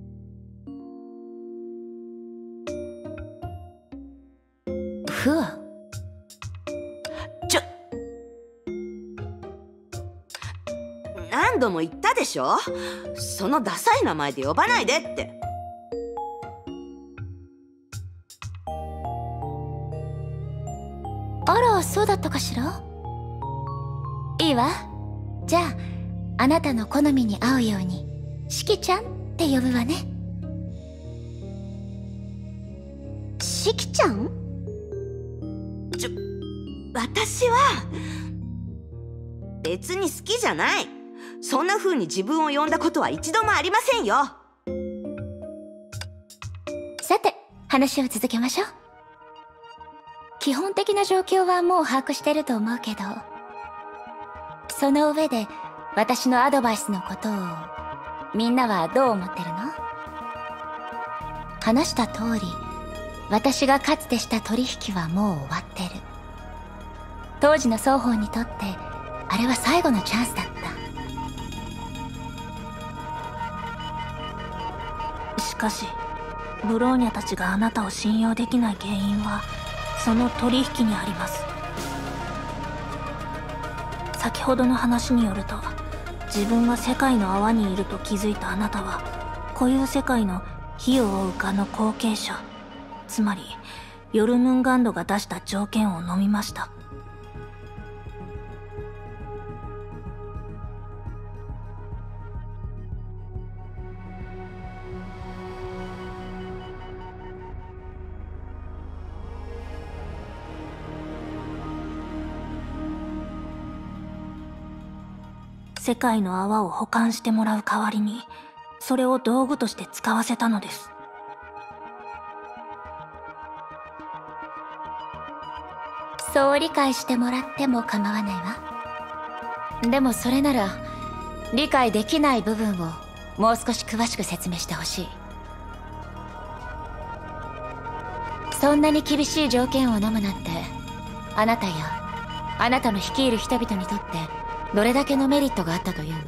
フワ、 ちょ、なん度も言ったでしょ。そのダサい名前で呼ばないでって。 あら、そうだったかしら。いいわ。じゃああなたの好みに合うようにしきちゃんって呼ぶわね。 しきちゃん？ ちょ、私は別に好きじゃない。そんな風に自分を呼んだことは一度もありませんよ。 さて、話を続けましょう。基本的な状況はもう把握してると思うけど、その上で私のアドバイスのことをみんなはどう思ってるの？話した通り、私がかつてした取引はもう終わってる。当時の双方にとってあれは最後のチャンスだった。 しかしブローニャたちがあなたを信用できない原因はその取引にあります。先ほどの話によると、自分が世界の泡にいると気づいたあなたは固有世界の火を追う蛾の後継者、つまりヨルムンガンドが出した条件を飲みました。世界の泡を保管してもらう代わりに、それを道具として使わせたのです。 そう理解してもらっても構わないわ。でもそれなら理解できない部分をもう少し詳しく説明してほしい。そんなに厳しい条件を飲むなんて、あなたやあなたの率いる人々にとってどれだけのメリットがあったというの？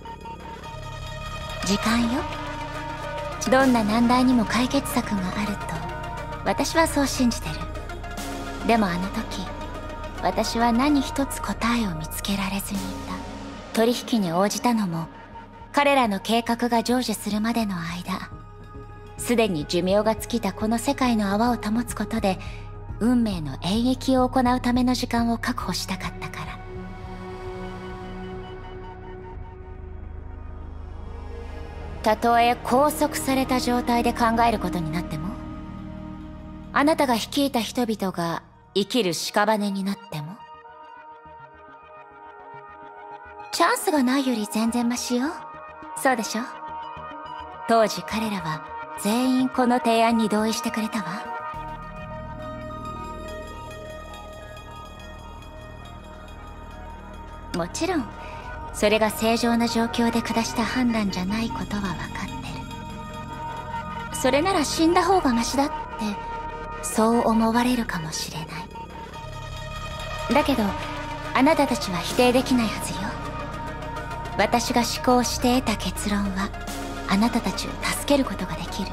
時間よ。どんな難題にも解決策があると私はそう信じてる。でもあの時、私は何一つ答えを見つけられずにいた。取引に応じたのも彼らの計画が成就するまでの間、すでに寿命が尽きたこの世界の泡を保つことで運命の演疫を行うための時間を確保したかったから。たとえ拘束された状態で考えることになっても、あなたが率いた人々が生きる屍になっても、チャンスがないより全然マシよ。そうでしょ？当時彼らは全員この提案に同意してくれたわ。もちろんそれが正常な状況で下した判断じゃないことは分かってる。それなら死んだ方がマシだってそう思われるかもしれない。だけどあなたたちは否定できないはずよ。私が思考して得た結論はあなたたちを助けることができる。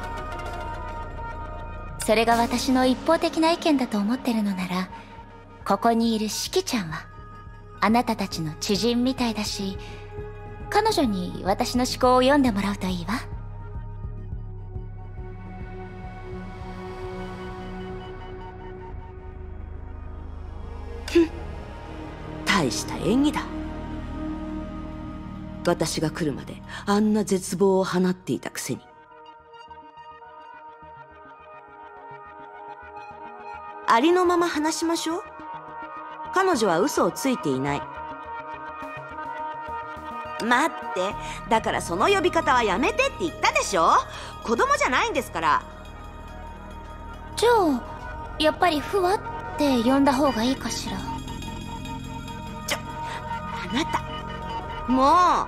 それが私の一方的な意見だと思ってるのなら、ここにいるシキちゃんはあなたたちの知人みたいだし、彼女に私の思考を読んでもらうといいわ。 ふん、大した演技だ。私が来るまであんな絶望を放っていたくせに。ありのまま話しましょう。彼女は嘘をついていない。待って、だからその呼び方はやめてって言ったでしょ。子供じゃないんですから。 じゃあやっぱりフワって呼んだ方がいいかしら。 ちょ、あなたも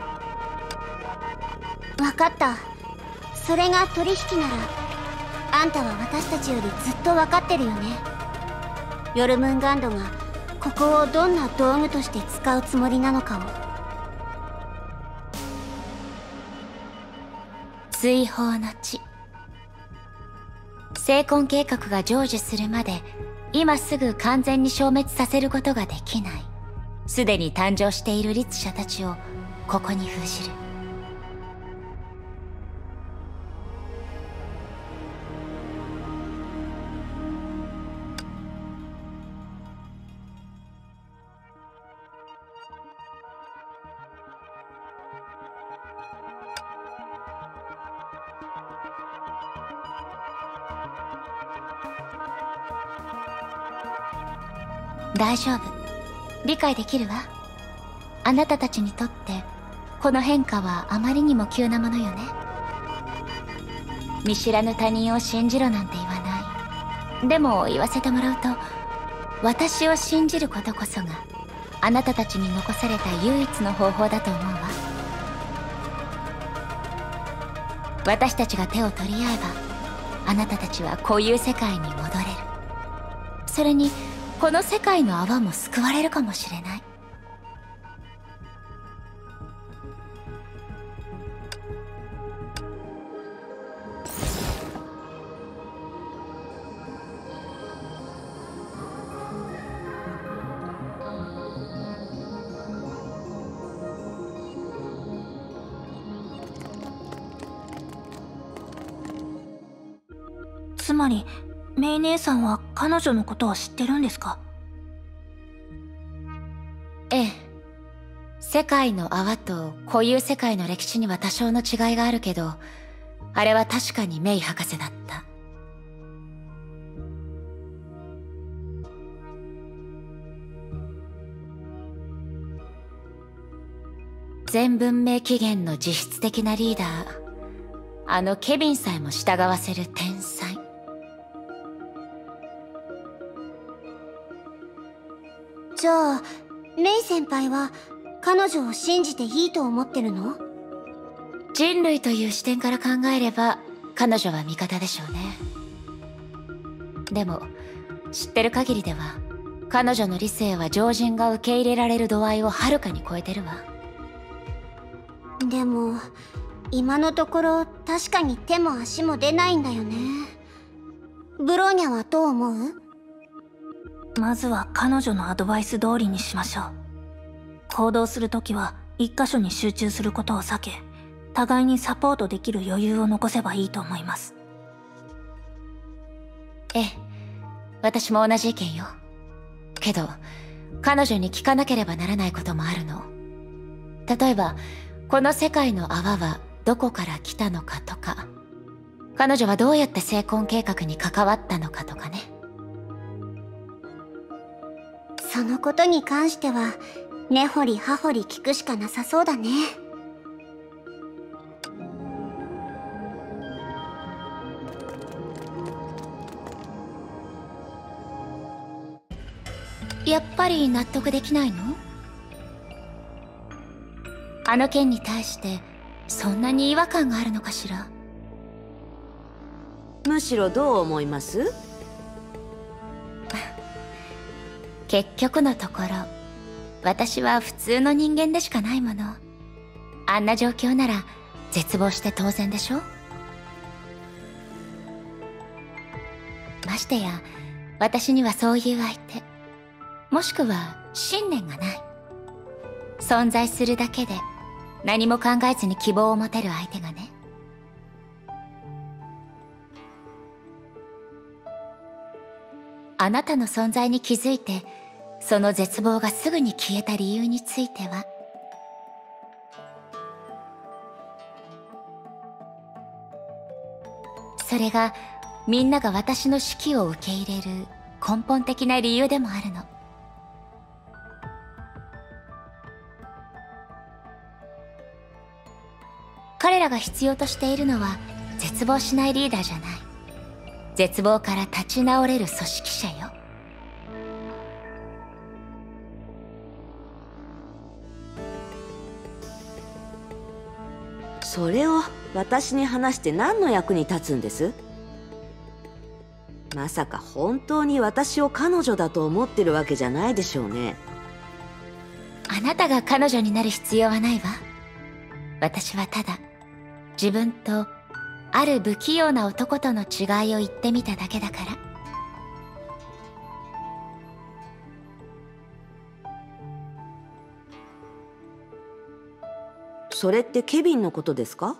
う。分かった。それが取引ならあんたは私たちよりずっと分かってるよね。ヨルムンガンドがここをどんな道具として使うつもりなのかを。 追放の地。成婚計画が成就するまで今すぐ完全に消滅させることができない、すでに誕生している律者たちをここに封じる。大丈夫。理解できるわ。あなたたちにとってこの変化はあまりにも急なものよね。見知らぬ他人を信じろなんて言わない。でも言わせてもらうと、私を信じることこそがあなたたちに残された唯一の方法だと思うわ。私たちが手を取り合えば、あなたたちはこういう世界に戻れる。それにこの世界の泡も救われるかもしれない。 つまりメイ姉さんは彼女のことを知ってるんですか？ ええ。世界の泡と固有世界の歴史には多少の違いがあるけど、あれは確かにメイ博士だった。全文明起源の実質的なリーダー、あのケビンさえも従わせる天才。 じゃあメイ先輩は彼女を信じていいと思ってるの？ 人類という視点から考えれば彼女は味方でしょうね。でも知ってる限りでは彼女の理性は常人が受け入れられる度合いをはるかに超えてるわ。 でも今のところ確かに手も足も出ないんだよね。ブローニャはどう思う？ まずは彼女のアドバイス通りにしましょう。行動するときは一箇所に集中することを避け、互いにサポートできる余裕を残せばいいと思います。 ええ、私も同じ意見よ。けど彼女に聞かなければならないこともあるの。例えばこの世界の泡はどこから来たのかとか、彼女はどうやって成婚計画に関わったのかとかね。 そのことに関しては根掘り葉掘り聞くしかなさそうだね。 やっぱり納得できないの？あの件に対してそんなに違和感があるのかしら？ むしろどう思います？ 結局のところ私は普通の人間でしかないもの。あんな状況なら絶望して当然でしょ？ましてや私にはそういう相手、もしくは信念がない、存在するだけで何も考えずに希望を持てる相手がね。あなたの存在に気づいてその絶望がすぐに消えた理由については、それがみんなが私の死期を受け入れる根本的な理由でもあるの。彼らが必要としているのは絶望しないリーダーじゃない、絶望から立ち直れる組織者よ。 それを私に話して何の役に立つんです？まさか本当に私を彼女だと思ってるわけじゃないでしょうね。 あなたが彼女になる必要はないわ。私はただ自分とある不器用な男との違いを言ってみただけだから。 それってケビンのことですか？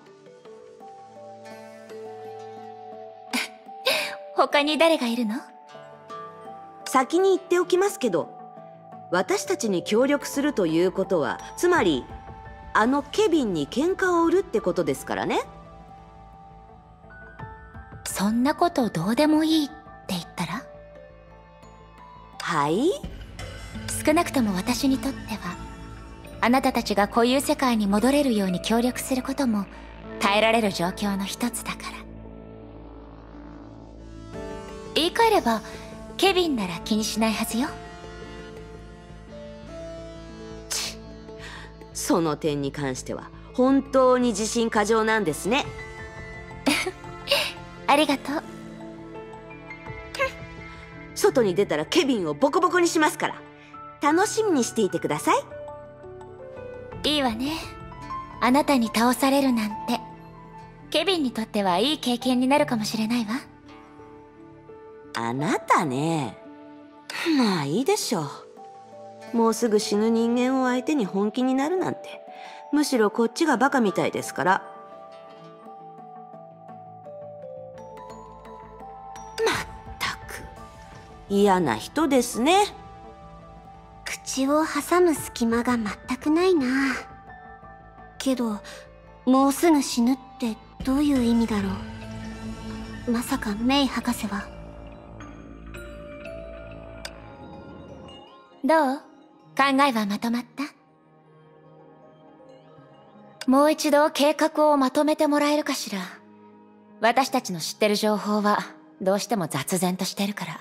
他に誰がいるの？ 先に言っておきますけど、私たちに協力するということは、つまりあのケビンに喧嘩を売るってことですからね。 そんなことどうでもいいって言ったら？ はい？ 少なくとも私にとっては、あなたたちが固有世界に戻れるように協力することも耐えられる状況の一つだから。言い換えればケビンなら気にしないはずよ。 ちその点に関しては本当に自信過剰なんですね。 ありがとう。 外に出たらケビンをボコボコにしますから、楽しみにしていてください。 いいわね。あなたに倒されるなんて、ケビンにとってはいい経験になるかもしれないわ。 あなたね。まあいいでしょう。もうすぐ死ぬ人間を相手に本気になるなんて、むしろこっちがバカみたいですから。まったく嫌な人ですね。 口を挟む隙間が全くないな。けどもうすぐ死ぬってどういう意味だろう。まさかメイ博士は。 どう？考えはまとまった？もう一度計画をまとめてもらえるかしら。私たちの知ってる情報はどうしても雑然としてるから。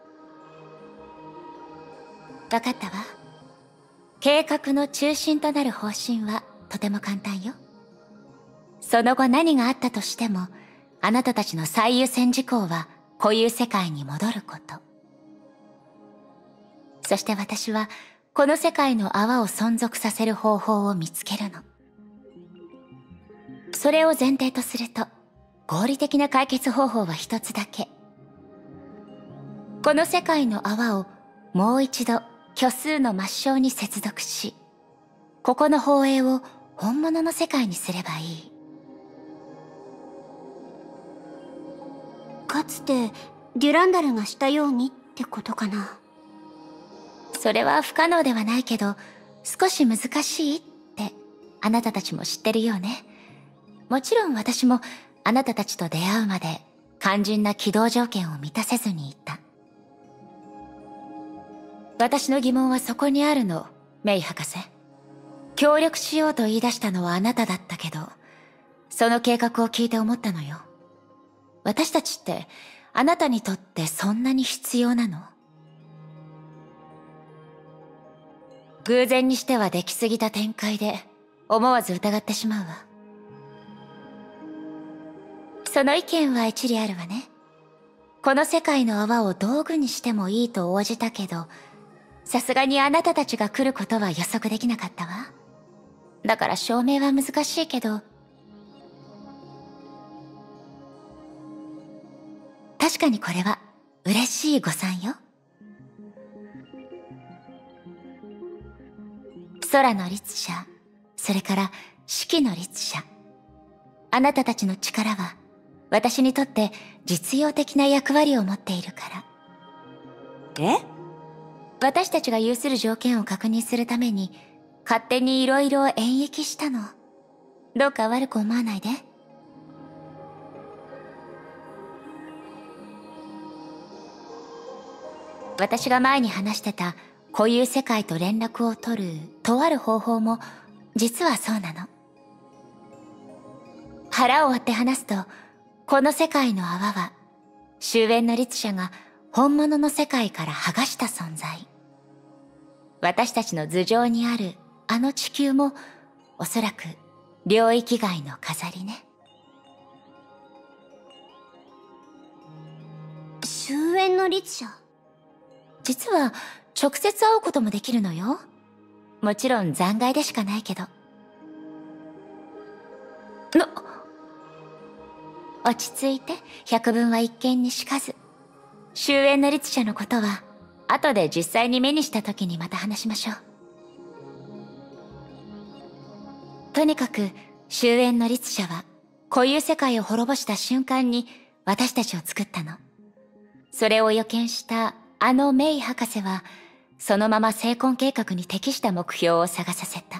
分かったわ。計画の中心となる方針はとても簡単よ。その後何があったとしても、あなたたちの最優先事項は固有世界に戻ること。そして私はこの世界の泡を存続させる方法を見つけるの。それを前提とすると、合理的な解決方法は一つだけ。この世界の泡をもう一度虚数の抹消に接続し、ここの放映を本物の世界にすればいい。 かつてデュランダルがしたようにってことかな。 それは不可能ではないけど、少し難しいってあなたたちも知ってるよね。もちろん私もあなたたちと出会うまで肝心な起動条件を満たせずにいた。私の疑問はそこにあるの、メイ博士。協力しようと言い出したのはあなただったけど、その計画を聞いて思ったのよ。私たちってあなたにとってそんなに必要なの？偶然にしては出来すぎた展開で思わず疑ってしまうわ。その意見は一理あるわね。この世界の泡を道具にしてもいいと応じたけど、さすがにあなたたちが来ることは予測できなかったわ。だから証明は難しいけど、確かにこれは嬉しい誤算よ。空の律者、それから四季の律者。あなたたちの力は私にとって実用的な役割を持っているから。 え？ 私たちが有する条件を確認するために勝手にいろいろ演繹したの。どうか悪く思わないで。私が前に話してた固有世界と連絡を取るとある方法も実はそうなの。腹を割って話すと、この世界の泡は終焉の律者が本物の世界から剥がした存在。私たちの頭上にあるあの地球もおそらく領域外の飾りね。 終焉の律者？ 実は直接会うこともできるのよ。もちろん残骸でしかないけど。な、落ち着いて、百聞は一見にしかず。終焉の律者のことは後で実際に目にした時にまた話しましょう。 とにかく終焉の律者は固有世界を滅ぼした瞬間に私たちを作ったの。それを予見したあのメイ博士はそのまま成婚計画に適した目標を探させた。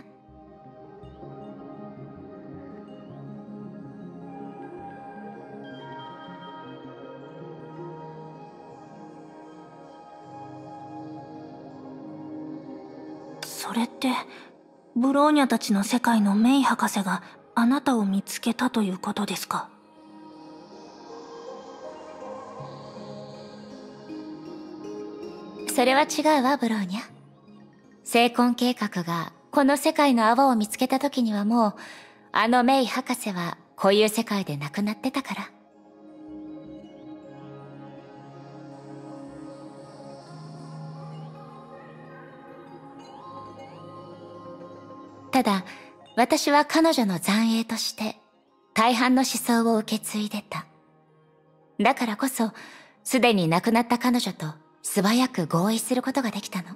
それってブローニャたちの世界のメイ博士があなたを見つけたということですか？ それは違うわ、ブローニャ。成婚計画がこの世界の泡を見つけた時にはもうあのメイ博士はこういう世界で亡くなってたから。ただ私は彼女の残影として大半の思想を受け継いでた。だからこそすでに亡くなった彼女と素早く合意することができたの。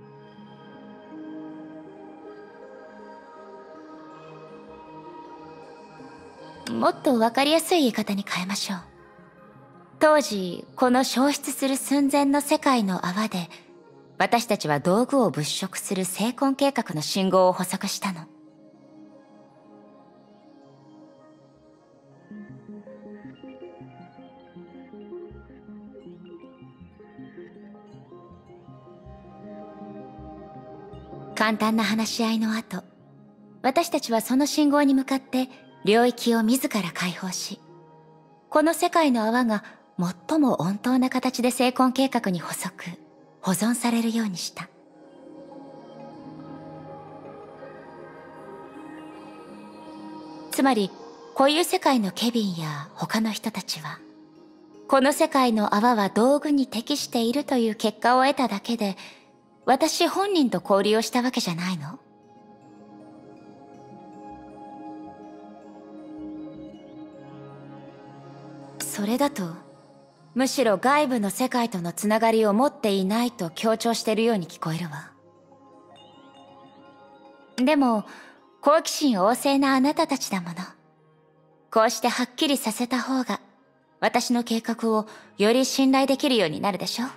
もっとわかりやすい言い方に変えましょう。当時この消失する寸前の世界の泡で私たちは道具を物色する成婚計画の信号を捕捉したの。簡単な話し合いの後、私たちはその信号に向かって領域を自ら解放し、この世界の泡が最も穏当な形で成婚計画に補足、保存されるようにした。つまり、こういう世界のケビンや他の人たちは、この世界の泡は道具に適しているという結果を得ただけで、私本人と交流をしたわけじゃないの？それだと、むしろ外部の世界とのつながりを持っていないと強調しているように聞こえるわ。でも、好奇心旺盛なあなたたちだもの。こうしてはっきりさせた方が、私の計画をより信頼できるようになるでしょ？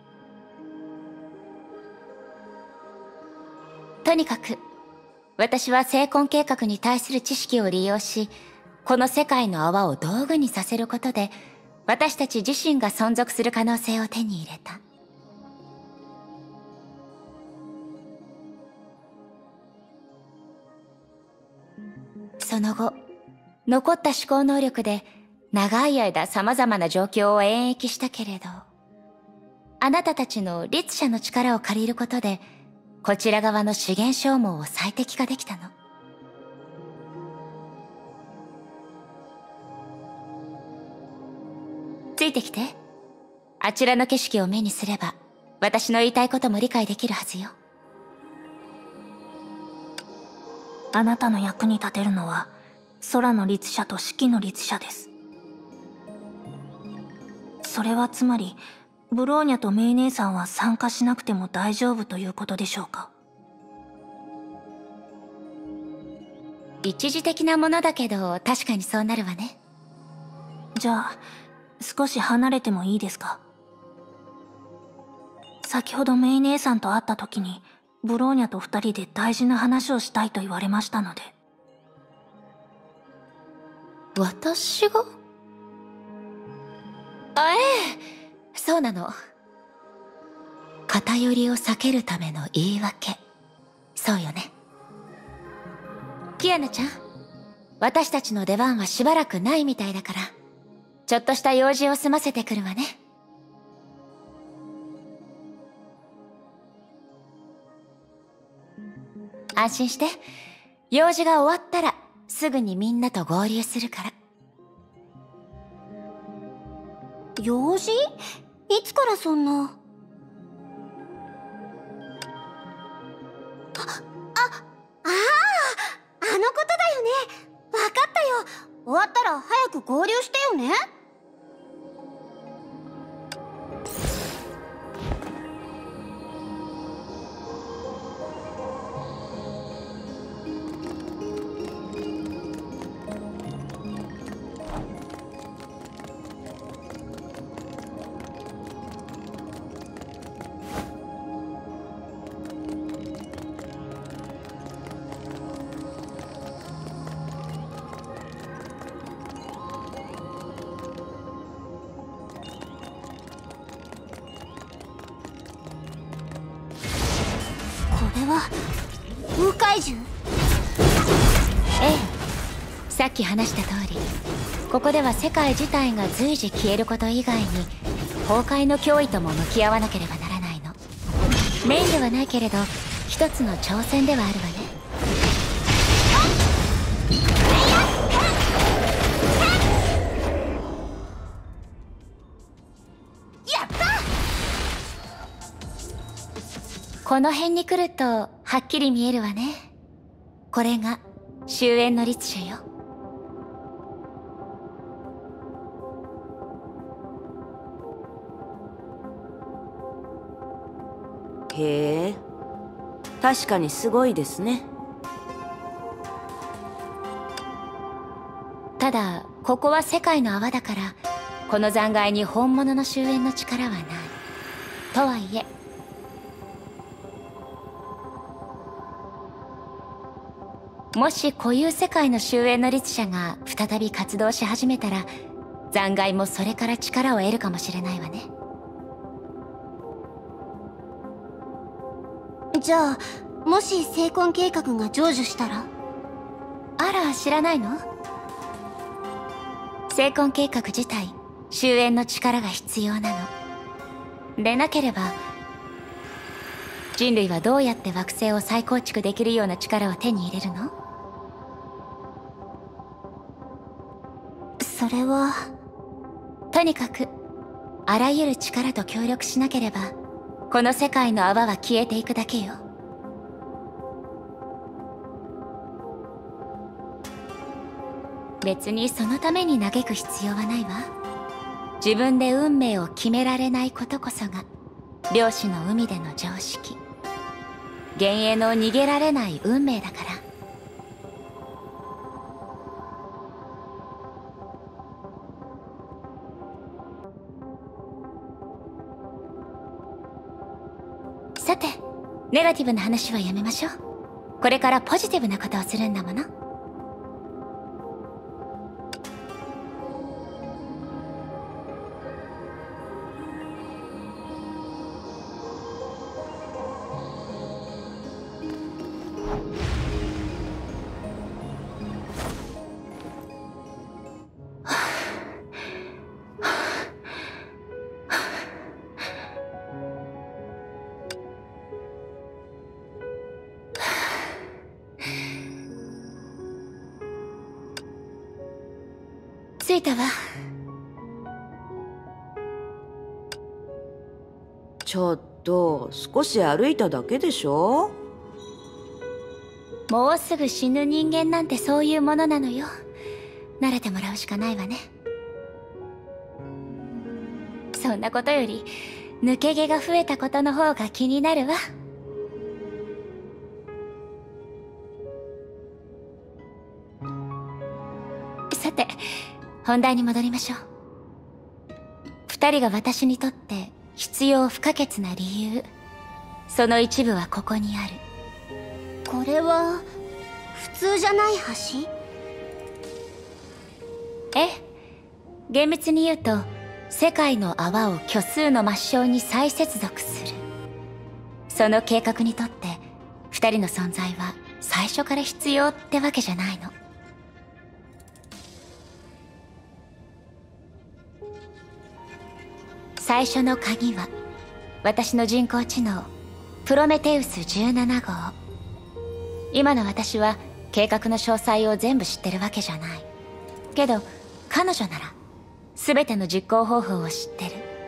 とにかく、私は成婚計画に対する知識を利用し、この世界の泡を道具にさせることで、私たち自身が存続する可能性を手に入れた。その後、残った思考能力で長い間様々な状況を演繹したけれど、あなたたちの律者の力を借りることで、こちら側の資源消耗を最適化できたの。ついてきて。あちらの景色を目にすれば、私の言いたいことも理解できるはずよ。 あなたの役に立てるのは、空の律者と四季の律者です。それはつまり、ブローニャとメイ姉さんは参加しなくても大丈夫ということでしょうか？ 一時的なものだけど、確かにそうなるわね。 じゃあ、少し離れてもいいですか？先ほどメイ姉さんと会った時に、ブローニャと二人で大事な話をしたいと言われましたので。 私が？あ、ええ。そうなの。偏りを避けるための言い訳。そうよね。キアナちゃん、私たちの出番はしばらくないみたいだから、ちょっとした用事を済ませてくるわね。安心して。用事が終わったら、すぐにみんなと合流するから。 用事？いつからそんな。あ、あ、ああ、あのことだよね。わかったよ。終わったら早く合流してよね。 れは雲海獣？ ええ、さっき話した通り、ここでは世界自体が随時消えること以外に崩壊の脅威とも向き合わなければならないの。メインではないけれど一つの挑戦ではあるわね。 やった！ この辺に来るとはっきり見えるわね。これが終焉の律者よ。 へえ、確かにすごいですね。 ただここは世界の泡だから、この残骸に本物の終焉の力はない。とはいえもし固有世界の終焉の律者が再び活動し始めたら、残骸もそれから力を得るかもしれないわね。 じゃあもし成婚計画が成就したら？ あら、知らないの？成婚計画自体終焉の力が必要なの。でなければ人類はどうやって惑星を再構築できるような力を手に入れるの？ それはとにかくあらゆる力と協力しなければ、この世界の泡は消えていくだけよ。別にそのために嘆く必要はないわ。自分で運命を決められないことこそが漁師の海での常識、幻影の逃げられない運命だから。さて、ネガティブな話はやめましょう。これからポジティブなことをするんだもの。着いたわ。 ちょっと少し歩いただけでしょ。 もうすぐ死ぬ人間なんてそういうものなのよ。慣れてもらうしかないわね。そんなことより抜け毛が増えたことの方が気になるわ。さて、本題に戻りましょう。二人が私にとって必要不可欠な理由、その一部はここにある。 これは普通じゃない橋？ ええ、厳密に言うと世界の泡を虚数の抹消に再接続する。その計画にとって二人の存在は最初から必要ってわけじゃないの。最初の鍵は私の人工知能プロメテウスじゅうなな号。今の私は計画の詳細を全部知ってるわけじゃないけど、彼女なら全ての実行方法を知ってる。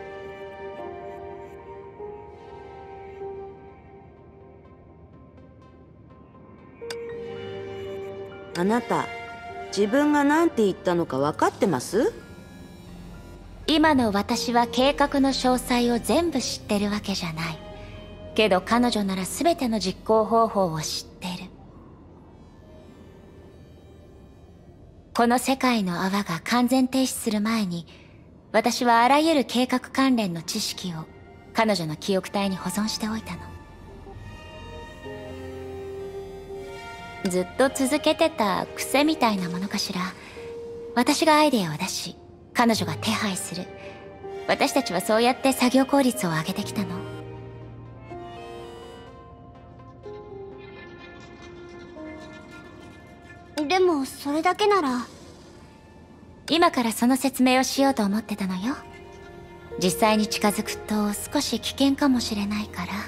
あなた、自分が何て言ったのか分かってます？ 今の私は計画の詳細を全部知ってるわけじゃないけど、彼女なら全ての実行方法を知ってる。この世界の泡が完全停止する前に、私はあらゆる計画関連の知識を彼女の記憶体に保存しておいたの。ずっと続けてた癖みたいなものかしら。私がアイデアを出し、彼女が手配する。私たちはそうやって作業効率を上げてきたの。 でもそれだけなら。 今からその説明をしようと思ってたのよ。実際に近づくと少し危険かもしれないから。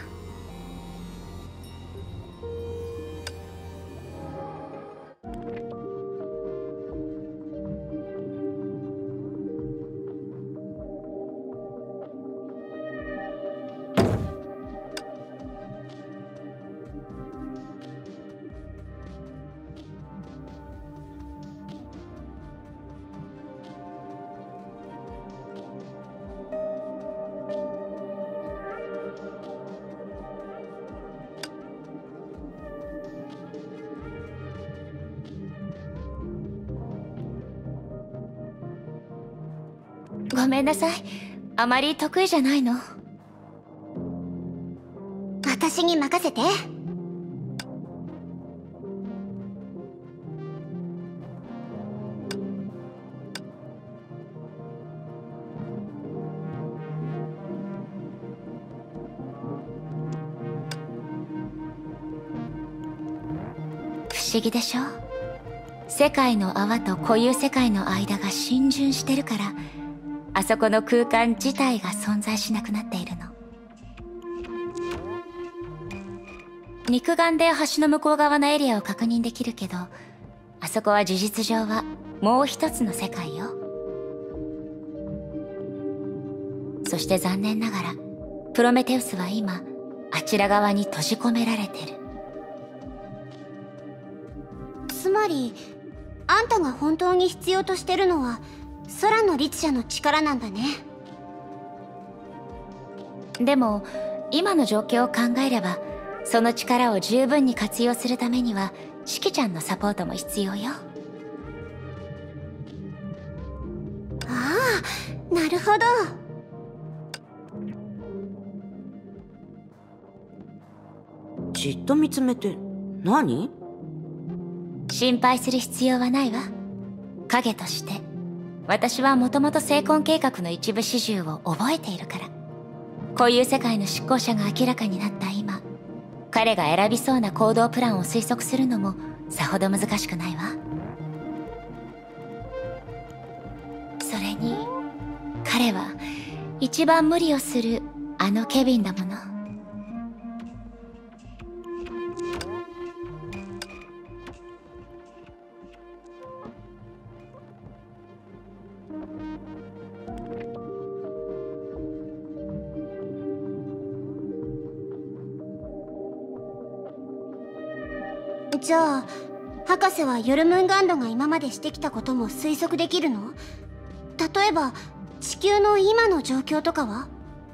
ごめんなさい。あまり得意じゃないの。 私に任せて。 不思議でしょ？世界の泡と固有世界の間が浸潤してるから、あそこの空間自体が存在しなくなっているの。肉眼で橋の向こう側のエリアを確認できるけど、あそこは事実上はもう一つの世界よ。そして残念ながらプロメテウスは今あちら側に閉じ込められてる。 つまりあんたが本当に必要としてるのは空の律者の力なんだね。 でも今の状況を考えれば、その力を十分に活用するためにはシキちゃんのサポートも必要よ。 ああ、なるほど。 じっと見つめて何？ 心配する必要はないわ。影として私はもともと成婚計画の一部始終を覚えているから。こういう世界の執行者が明らかになった今、彼が選びそうな行動プランを推測するのもさほど難しくないわ。それに彼は一番無理をするあのケビンだもの。 じゃあ博士はヨルムンガンドが今までしてきたことも推測できるの？例えば地球の今の状況とかは？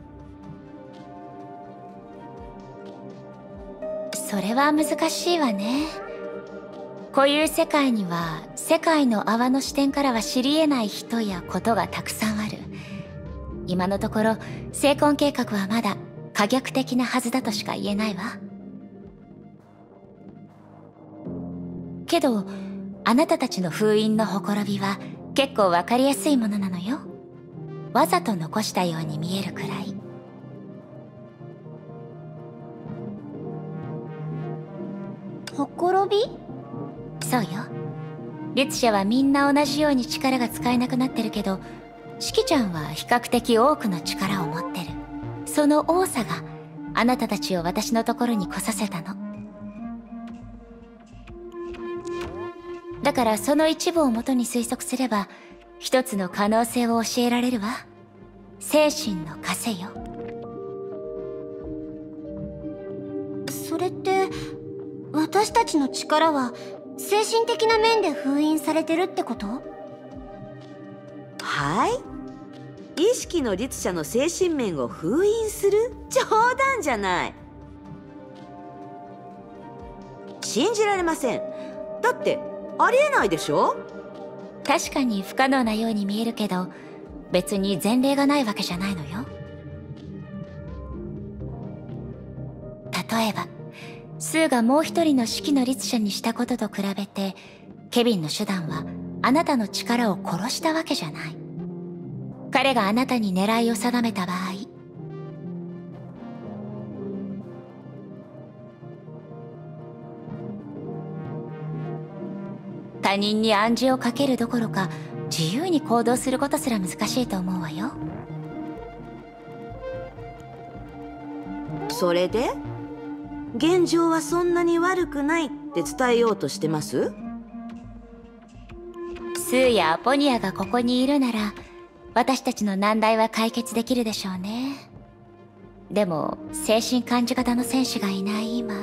それは難しいわね。こういう世界には世界の泡の視点からは知り得ない人やことがたくさんある。今のところ成婚計画はまだ可逆的なはずだとしか言えないわ。けどあなたたちの封印のほころびは結構わかりやすいものなのよ。わざと残したように見えるくらい。 ほころび？ そうよ。律者はみんな同じように力が使えなくなってるけど、シキちゃんは比較的多くの力を持ってる。その多さがあなたたちを私のところに来させたの。だからその一部をもとに推測すれば、一つの可能性を教えられるわ。精神の枷よ。 それって私たちの力は精神的な面で封印されてるってこと？ はい。意識の律者の精神面を封印する？冗談じゃない。信じられません。だってありえないでしょ？ 確かに不可能なように見えるけど、別に前例がないわけじゃないのよ。例えばスーがもう一人の式の律者にしたことと比べて、ケビンの手段はあなたの力を殺したわけじゃない。彼があなたに狙いを定めた場合、 他人に暗示をかけるどころか自由に行動することすら難しいと思うわよ。 それで現状はそんなに悪くないって伝えようとしてます？ スーやアポニアがここにいるなら私たちの難題は解決できるでしょうね。でも精神感じ方の戦士がいない今、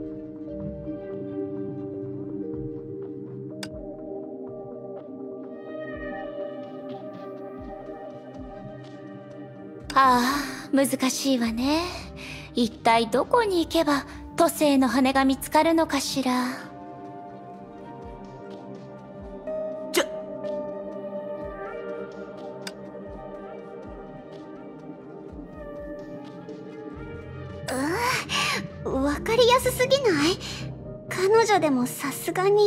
ああ難しいわね。一体どこに行けば都政の羽が見つかるのかしら。 ちょうわ、わかりやすすぎない？彼女でもさすがに。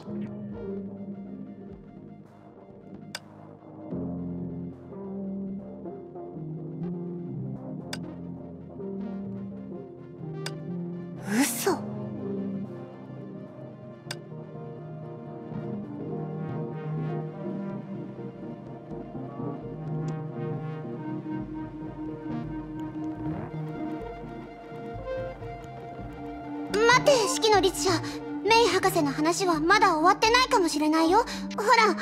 嘘。待って、四季の律者、メイ博士の話はまだ終わってないかもしれないよ。ほら。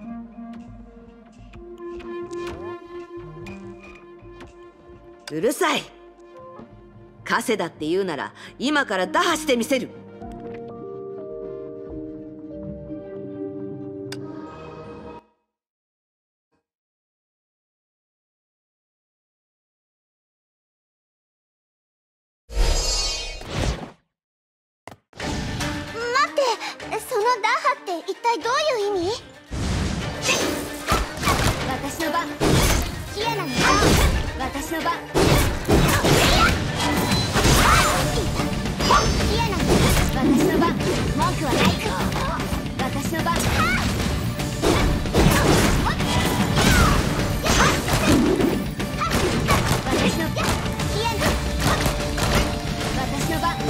うるさい。カセだって言うなら今から打破してみせる。 その打破って一体どういう意味？私の番。ヒエナの番。私の番。ヒエナの私の番。文句はない。私の番。私のヒエナ。私の番。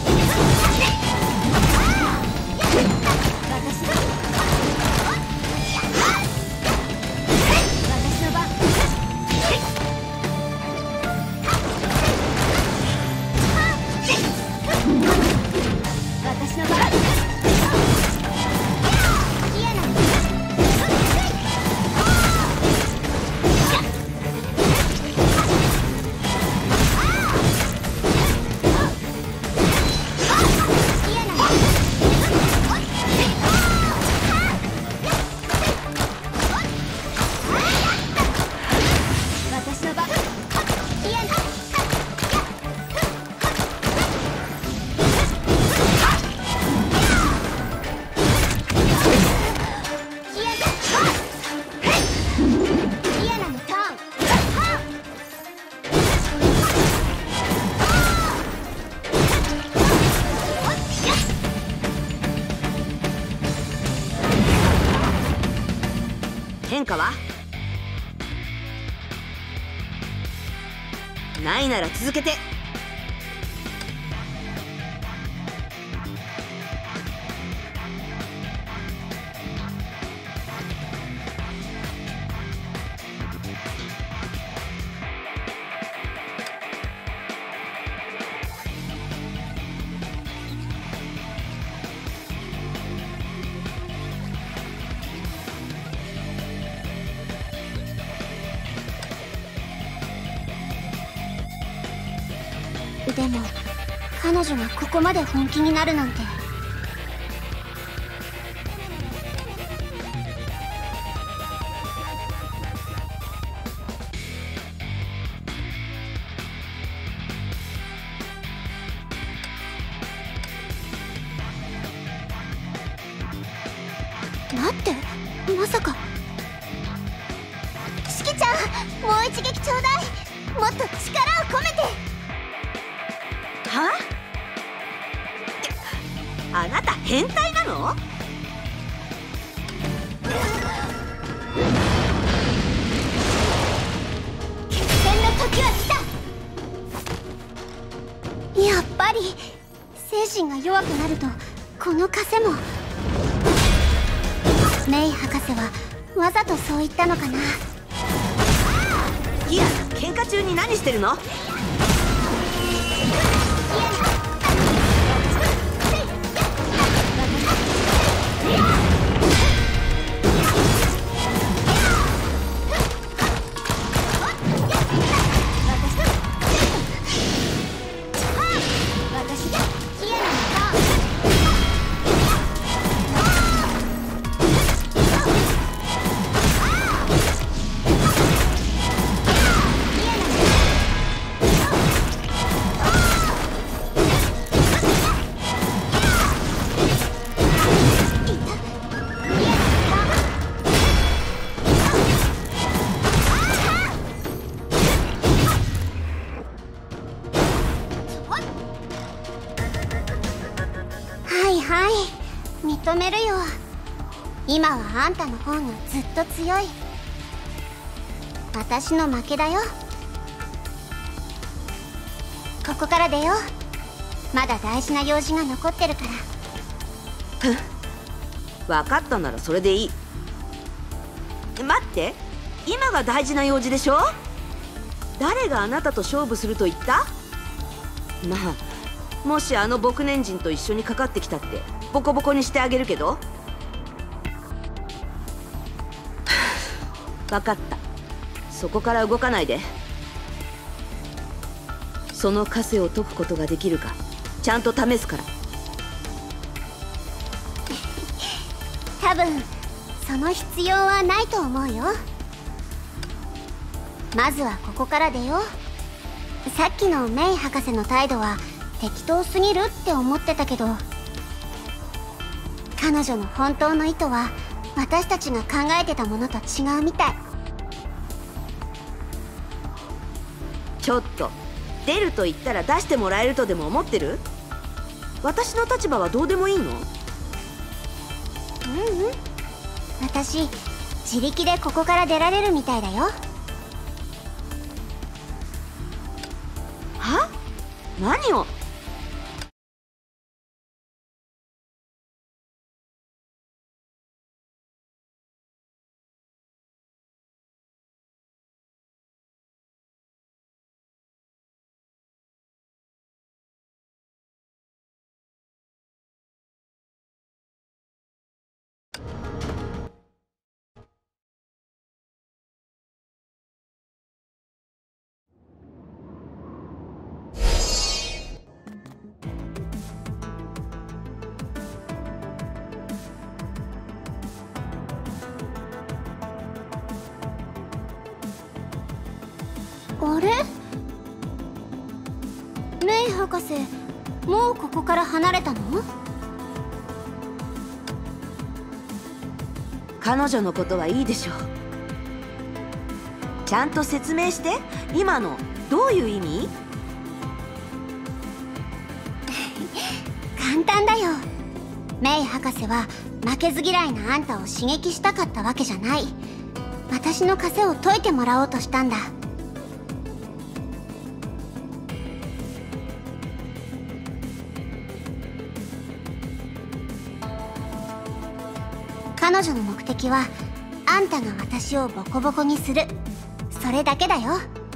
変化はないなら続けて。でも彼女がここまで本気になるなんて。待って、まさか。四季ちゃん、もう一撃ちょうだい。もっと力を込めて。はあ？あなた変態なの？決戦の時は来た。やっぱり精神が弱くなるとこの枷も。 メイ博士はわざとそう言ったのかな。 いや、喧嘩中に何してるの？ 認めるよ。今はあんたの方がずっと強い。私の負けだよ。ここから出よう。まだ大事な用事が残ってるから。 分かったならそれでいい。待って、今が大事な用事でしょ？誰があなたと勝負すると言った？まあ、もしあの牧年人と一緒にかかってきたってボコボコにしてあげるけど。分かった。そこから動かないで。その枷を解くことができるかちゃんと試すから。 多分その必要はないと思うよ。まずはここから出よう。さっきのメイ博士の態度は適当すぎるって思ってたけど、彼女の本当の意図は私たちが考えてたものと違うみたい。 ちょっと、出ると言ったら出してもらえるとでも思ってる？私の立場はどうでもいいの？ ううん、私自力でここから出られるみたいだよ。 は？何を？ あれ？メイ博士、もうここから離れたの？ 彼女のことはいいでしょう。ちゃんと説明して。今のどういう意味？ 簡単だよ。メイ博士は負けず嫌いなあんたを刺激したかったわけじゃない。私の枷を解いてもらおうとしたんだ。彼女の目的はあんたが私をボコボコにする、それだけだよ。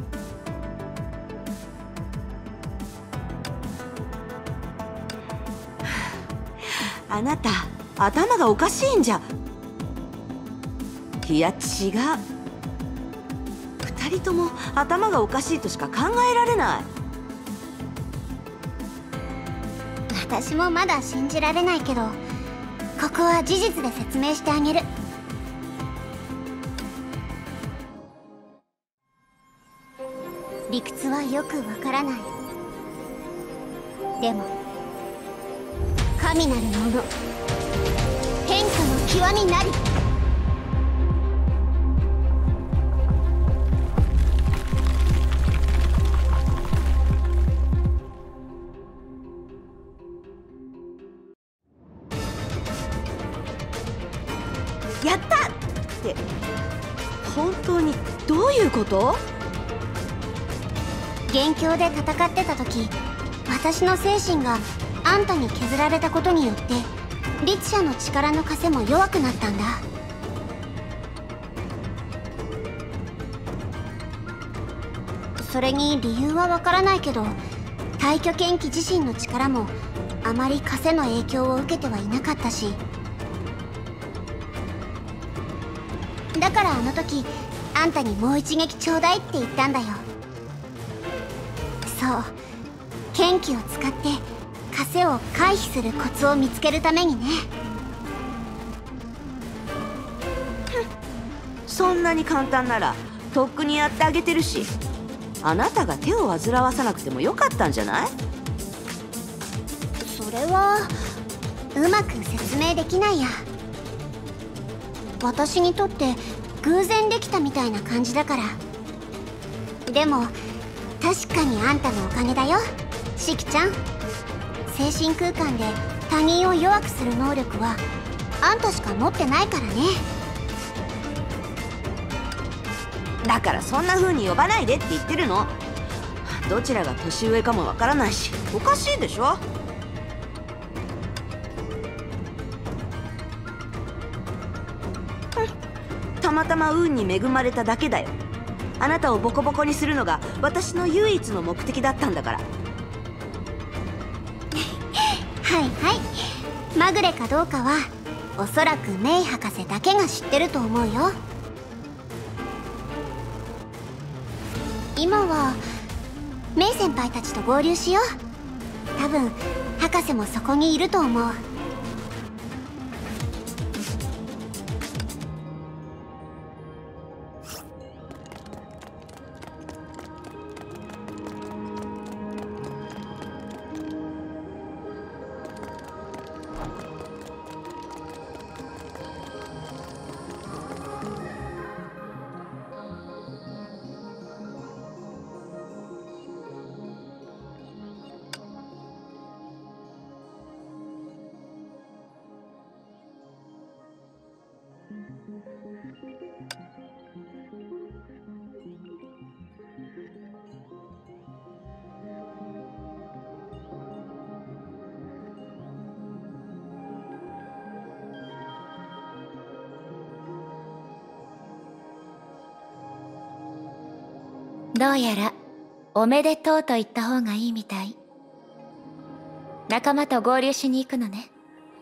あなた頭がおかしいんじゃ。いや違う、二人とも頭がおかしいとしか考えられない。 私もまだ信じられないけど、ここは事実で説明してあげる。理屈はよくわからない。でも神なるもの、変化の極みなり。 やったって本当にどういうこと？ 元凶で戦ってた時、私の精神があんたに削られたことによって律者の力の枷も弱くなったんだ。 それに理由はわからないけど、大挙剣気自身の力もあまり枷の影響を受けてはいなかったし、だからあの時あんたにもう一撃ちょうだいって言ったんだよ。そう、剣気を使って枷を回避するコツを見つけるためにね。 そんなに簡単ならとっくにやってあげてるし、あなたが手を煩わさなくてもよかったんじゃない？ それはうまく説明できないや。私にとって偶然できたみたいな感じだから。でも確かにあんたのおかげだよ、シキちゃん。精神空間で他人を弱くする能力はあんたしか持ってないからね。 だからそんな風に呼ばないでって言ってるの。どちらが年上かもわからないし、おかしいでしょ。たまたま運に恵まれただけだよ。あなたをボコボコにするのが私の唯一の目的だったんだから。 はいはい、まぐれかどうかはおそらくメイ博士だけが知ってると思うよ。今はメイ先輩たちと合流しよう。多分博士もそこにいると思う。 どうやらおめでとうと言った方がいいみたい。仲間と合流しに行くのね。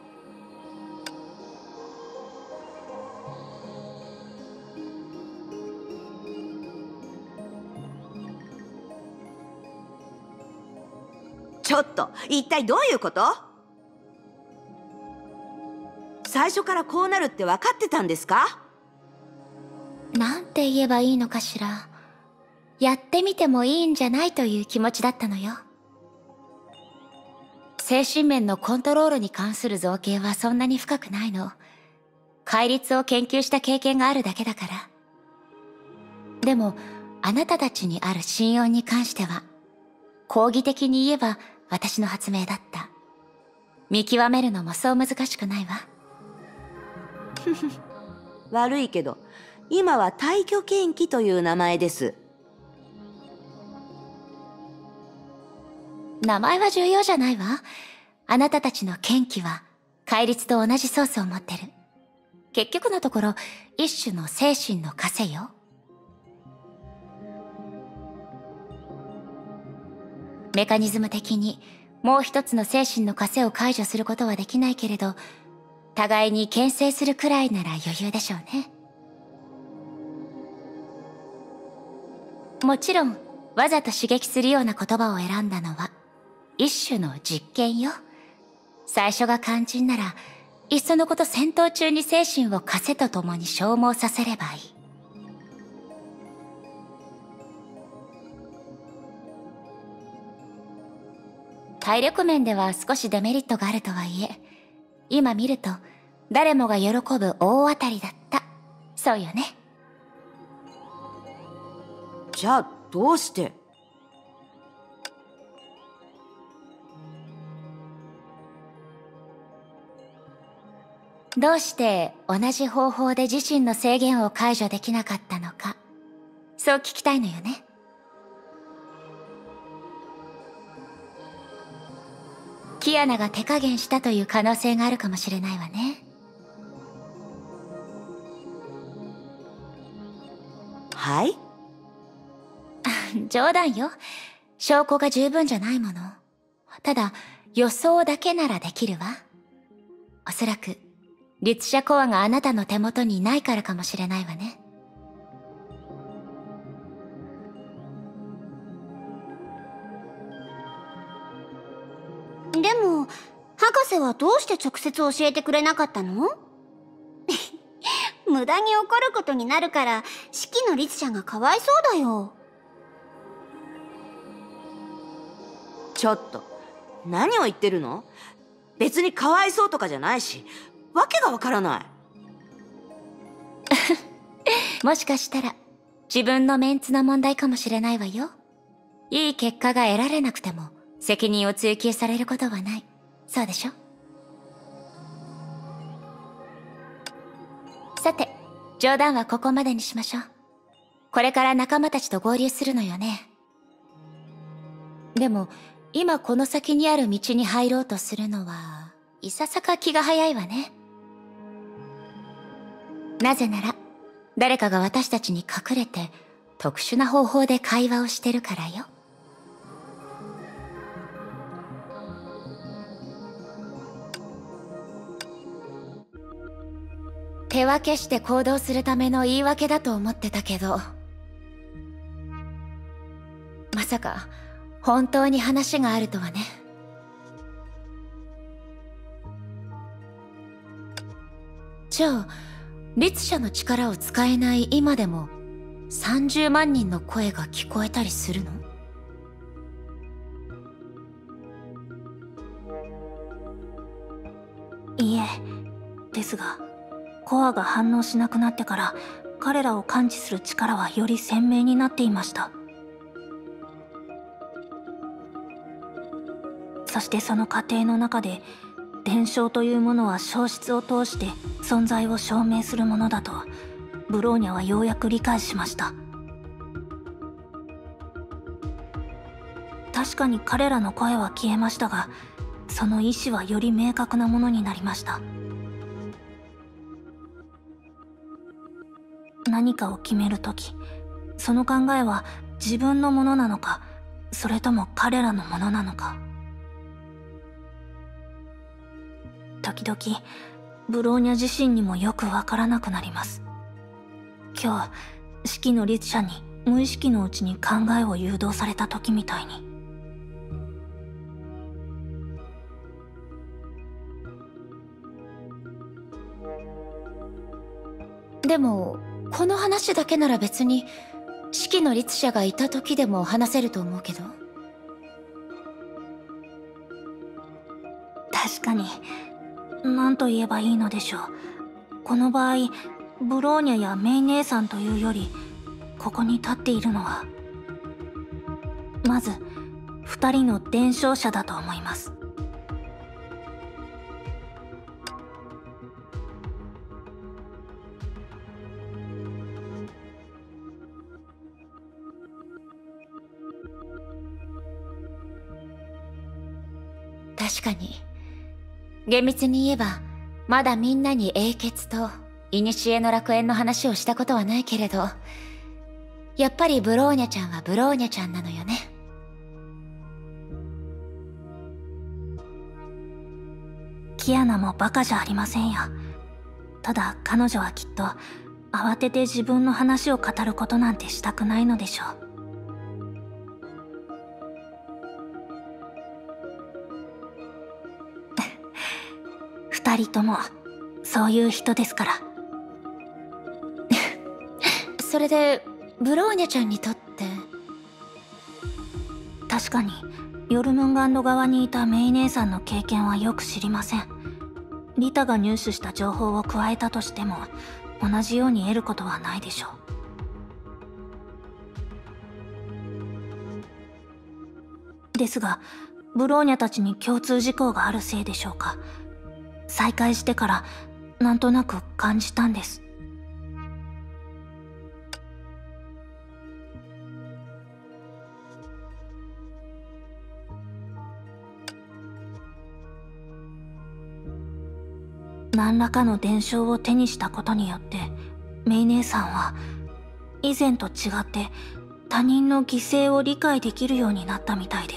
ちょっと一体どういうこと？最初からこうなるって分かってたんですか？ なんて言えばいいのかしら。やってみてもいいんじゃないという気持ちだったのよ。精神面のコントロールに関する造形はそんなに深くないの。戒律を研究した経験があるだけだから。でもあなたたちにある心音に関しては、講義的に言えば私の発明だった。見極めるのもそう難しくないわ。 悪いけど今は大挙剣気という名前です。 名前は重要じゃないわ。あなたたちの剣気は戒律と同じソースを持ってる。結局のところ一種の精神の枷よ。メカニズム的にもう一つの精神の枷を解除することはできないけれど、互いに牽制するくらいなら余裕でしょうね。もちろんわざと刺激するような言葉を選んだのは一種の実験よ。最初が肝心ならいっそのこと戦闘中に精神を枷とともに消耗させればいい。体力面では少しデメリットがあるとはいえ、今見ると誰もが喜ぶ大当たりだった。そうよね。 じゃあどうして？ どうして同じ方法で自身の制限を解除できなかったのか、そう聞きたいのよね。キアナが手加減したという可能性があるかもしれないわね。 はい？ 冗談よ。証拠が十分じゃないもの。ただ、予想だけならできるわ。おそらく、律者コアがあなたの手元にないからかもしれないわね。 でも、博士はどうして直接教えてくれなかったの？無駄に怒ることになるから、式の律者がかわいそうだよ。 ちょっと、何を言ってるの？別にかわいそうとかじゃないし、わけがわからない。 もしかしたら、自分のメンツの問題かもしれないわよ。いい結果が得られなくても、責任を追及されることはない。そうでしょ？さて、冗談はここまでにしましょう。これから仲間たちと合流するのよね。でも、今この先にある道に入ろうとするのは、いささか気が早いわね。なぜなら、誰かが私たちに隠れて、特殊な方法で会話をしてるからよ。手分けして行動するための言い訳だと思ってたけど、まさか本当に話があるとはね。じゃあ律者の力を使えない今でもさんじゅうまんにんの声が聞こえたりするの？ いいえ、ですがコアが反応しなくなってから彼らを感知する力はより鮮明になっていました。そしてその過程の中で伝承というものは消失を通して存在を証明するものだとブローニャはようやく理解しました。確かに彼らの声は消えましたが、その意志はより明確なものになりました。何かを決めるとき、その考えは自分のものなのか、それとも彼らのものなのか。時々ブローニャ自身にもよくわからなくなります。今日式の律者に無意識のうちに考えを誘導された時みたいに。 でもこの話だけなら別に式の律者がいた時でも話せると思うけど。 確かに何と言えばいいのでしょう。この場合ブローニャやメイ姉さんというよりここに立っているのはまず二人の伝承者だと思います。 確かに厳密に言えばまだみんなに英傑と古の楽園の話をしたことはないけれど、やっぱりブローニャちゃんはブローニャちゃんなのよね。 キアナもバカじゃありませんよ。ただ彼女はきっと慌てて自分の話を語ることなんてしたくないのでしょう。二人ともそういう人ですから。 それでブローニャちゃんにとって。 確かにヨルムンガンド側にいたメイ姉さんの経験はよく知りません。リタが入手した情報を加えたとしても同じように得ることはないでしょう。ですがブローニャたちに共通事項があるせいでしょうか。再会してからなんとなく感じたんです。何らかの伝承を手にしたことによってメイ姉さんは以前と違って他人の犠牲を理解できるようになったみたいです。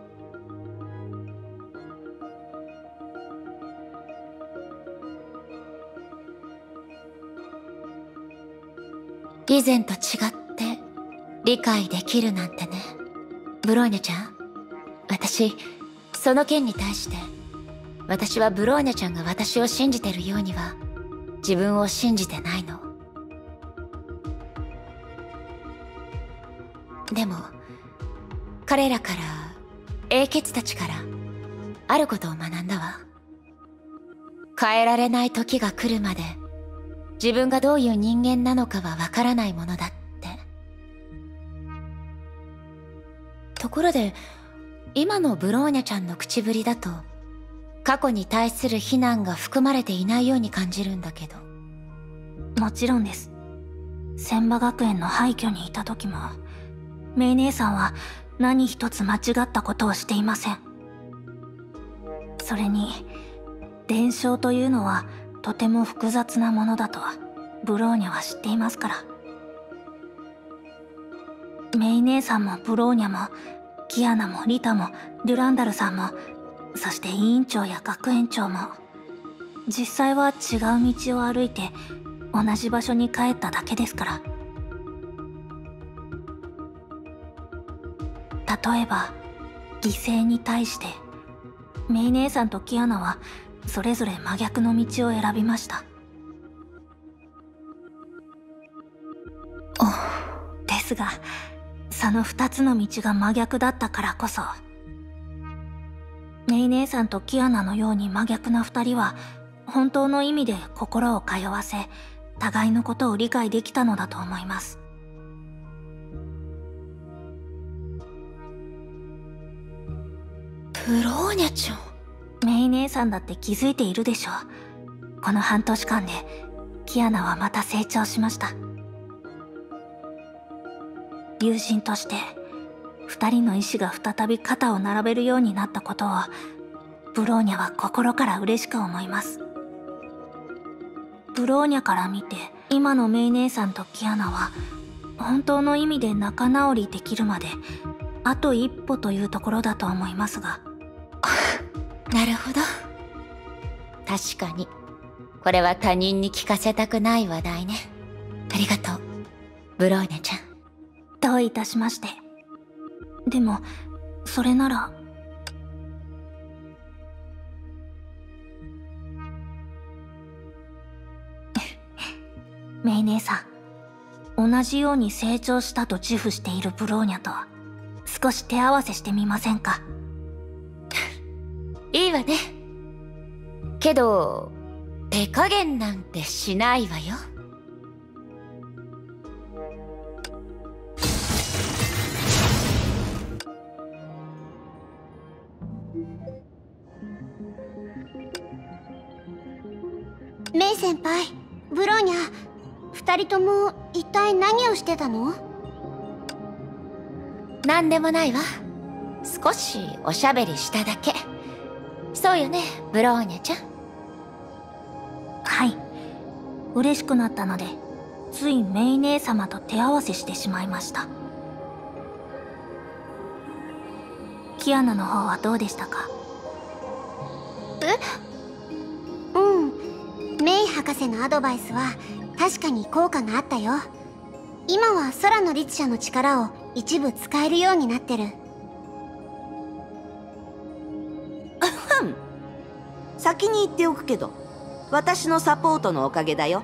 以前と違って理解できるなんてね。ブローニャちゃん、私その件に対して、私はブローニャちゃんが私を信じてるようには自分を信じてないの。でも彼らから、英傑たちからあることを学んだわ。変えられない時が来るまで自分がどういう人間なのかはわからないものだって。ところで今のブローニャちゃんの口ぶりだと、過去に対する非難が含まれていないように感じるんだけど。 もちろんです。千葉学園の廃墟にいた時も、メイ姉さんは何一つ間違ったことをしていません。それに伝承というのはとても複雑なものだとブローニャは知っていますから。メイ姉さんもブローニャもキアナもリタもデュランダルさんも、そして委員長や学園長も、実際は違う道を歩いて同じ場所に帰っただけですから。例えば犠牲に対してメイ姉さんとキアナはそれぞれ真逆の道を選びました。ですがその二つの道が真逆だったからこそ、メイ姉さんとキアナのように真逆な二人は本当の意味で心を通わせ、互いのことを理解できたのだと思います。 ブローニャちゃん、 メイ姉さんだって気づいているでしょう。この半年間でキアナはまた成長しました。友人として二人の意志が再び肩を並べるようになったことを、ブローニャは心から嬉しく思います。ブローニャから見て今のメイ姉さんとキアナは本当の意味で仲直りできるまであと一歩というところだと思いますが。 なるほど。確かにこれは他人に聞かせたくない話題ね。ありがとうブローニャちゃん。 どういたしまして。でもそれならメイ姉さん、同じように成長したと自負しているブローニャと少し手合わせしてみませんか？ いいわね。けど手加減なんてしないわよ。 メイ先輩、ブローニャ、二人とも一体何をしてたの？ なんでもないわ。少しおしゃべりしただけ。そうよねブローニャちゃん。 はい、嬉しくなったのでついメイ姉様と手合わせしてしまいました。キアナの方はどうでしたか？ え？うん、メイ博士のアドバイスは確かに効果があったよ。今は空の律者の力を一部使えるようになってる。 先に言っておくけど、私のサポートのおかげだよ。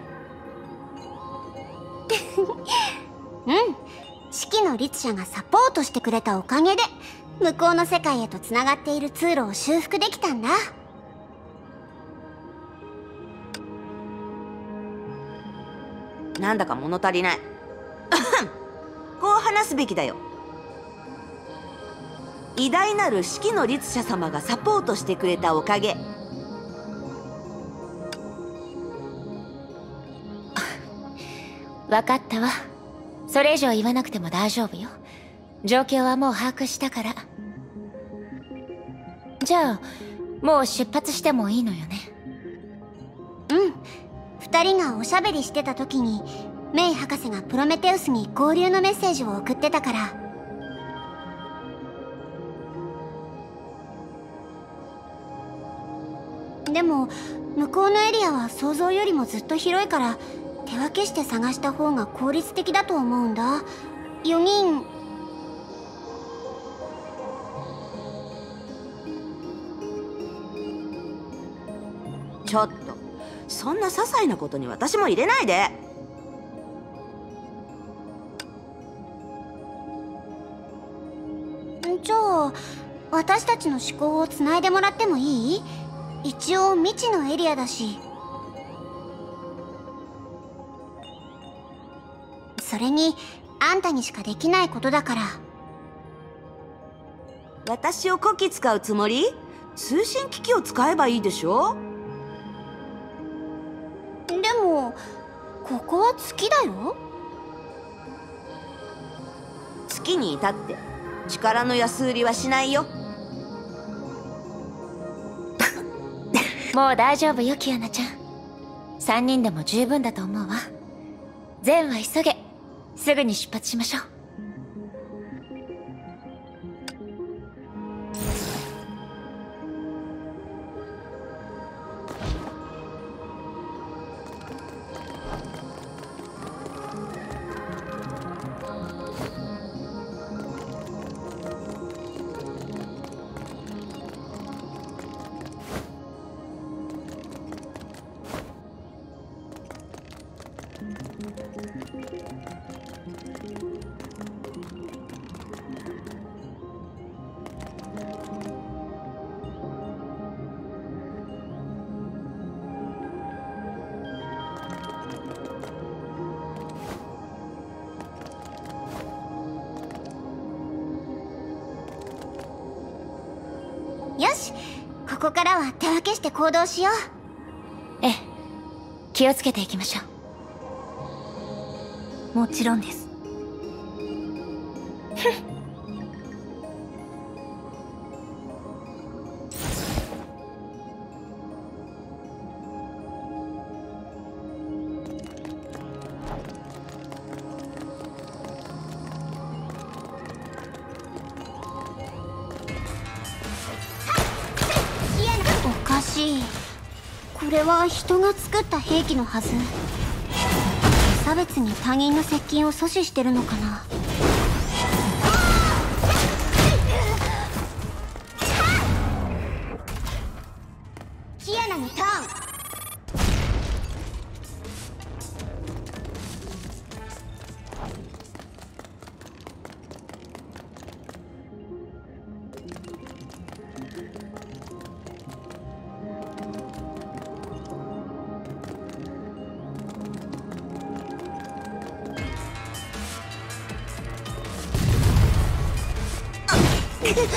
うん、四季の律者がサポートしてくれたおかげで向こうの世界へとつながっている通路を修復できたんだ。 なんだか物足りない。こう話すべきだよ。偉大なる四季の律者様がサポートしてくれたおかげ。 わかったわ。それ以上言わなくても大丈夫よ。状況はもう把握したから。じゃあもう出発してもいいのよね？ うん、二人がおしゃべりしてた時にメイ博士がプロメテウスに合流のメッセージを送ってたから。でも向こうのエリアは想像よりもずっと広いから、手分けして探した方が効率的だと思うんだ。よにん。 ちょっと、そんな些細なことに私も入れないで。 じゃあ私たちの思考をつないでもらってもいい？一応未知のエリアだし。それにあんたにしかできないことだから。 私をこき使うつもり？通信機器を使えばいいでしょ。 でもここは月だよ。 月にいたって力の安売りはしないよ。 もう大丈夫よキアナちゃん。三人でも十分だと思うわ。善は急げ。すぐに出発しましょう。 よし、ここからは手分けして行動しよう。ええ、気をつけていきましょう。もちろんです。 おかしい。これは人が作った兵器のはず。差別に他人の接近を阻止してるのかな。キアナにターン。これは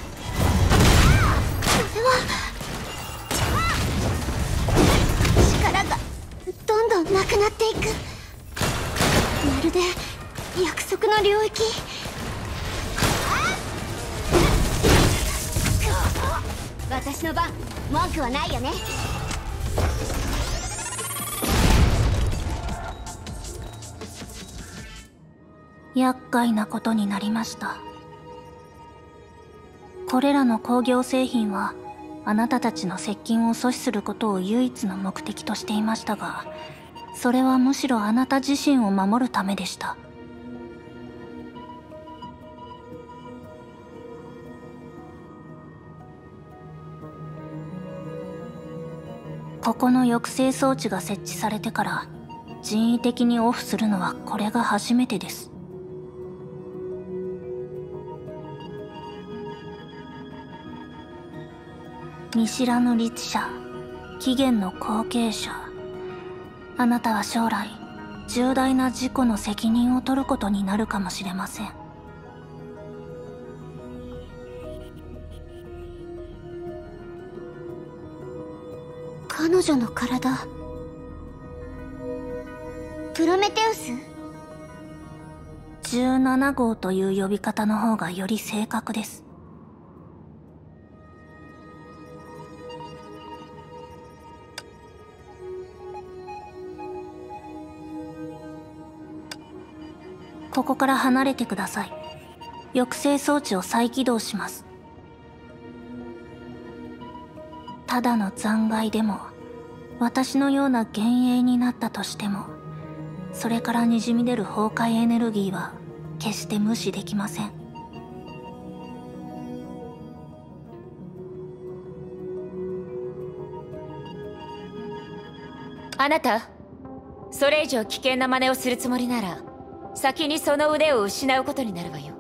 力がどんどんなくなっていく。まるで約束の領域。私の番、文句はないよね。 厄介なことになりました。これらの工業製品はあなたたちの接近を阻止することを唯一の目的としていましたが、それはむしろあなた自身を守るためでした。ここの抑制装置が設置されてから人為的にオフするのはこれが初めてです。見知らぬ律者、起源の後継者。あなたは将来重大な事故の責任を取ることになるかもしれません。 彼女の体、プロメテウス？ じゅうなな号という呼び方の方がより正確です。 ここから離れてください。抑制装置を再起動します。ただの残骸でも私のような幻影になったとしても、それからにじみ出る崩壊エネルギーは決して無視できません。 あなた、それ以上危険な真似をするつもりなら先にその腕を失うことになるわよ。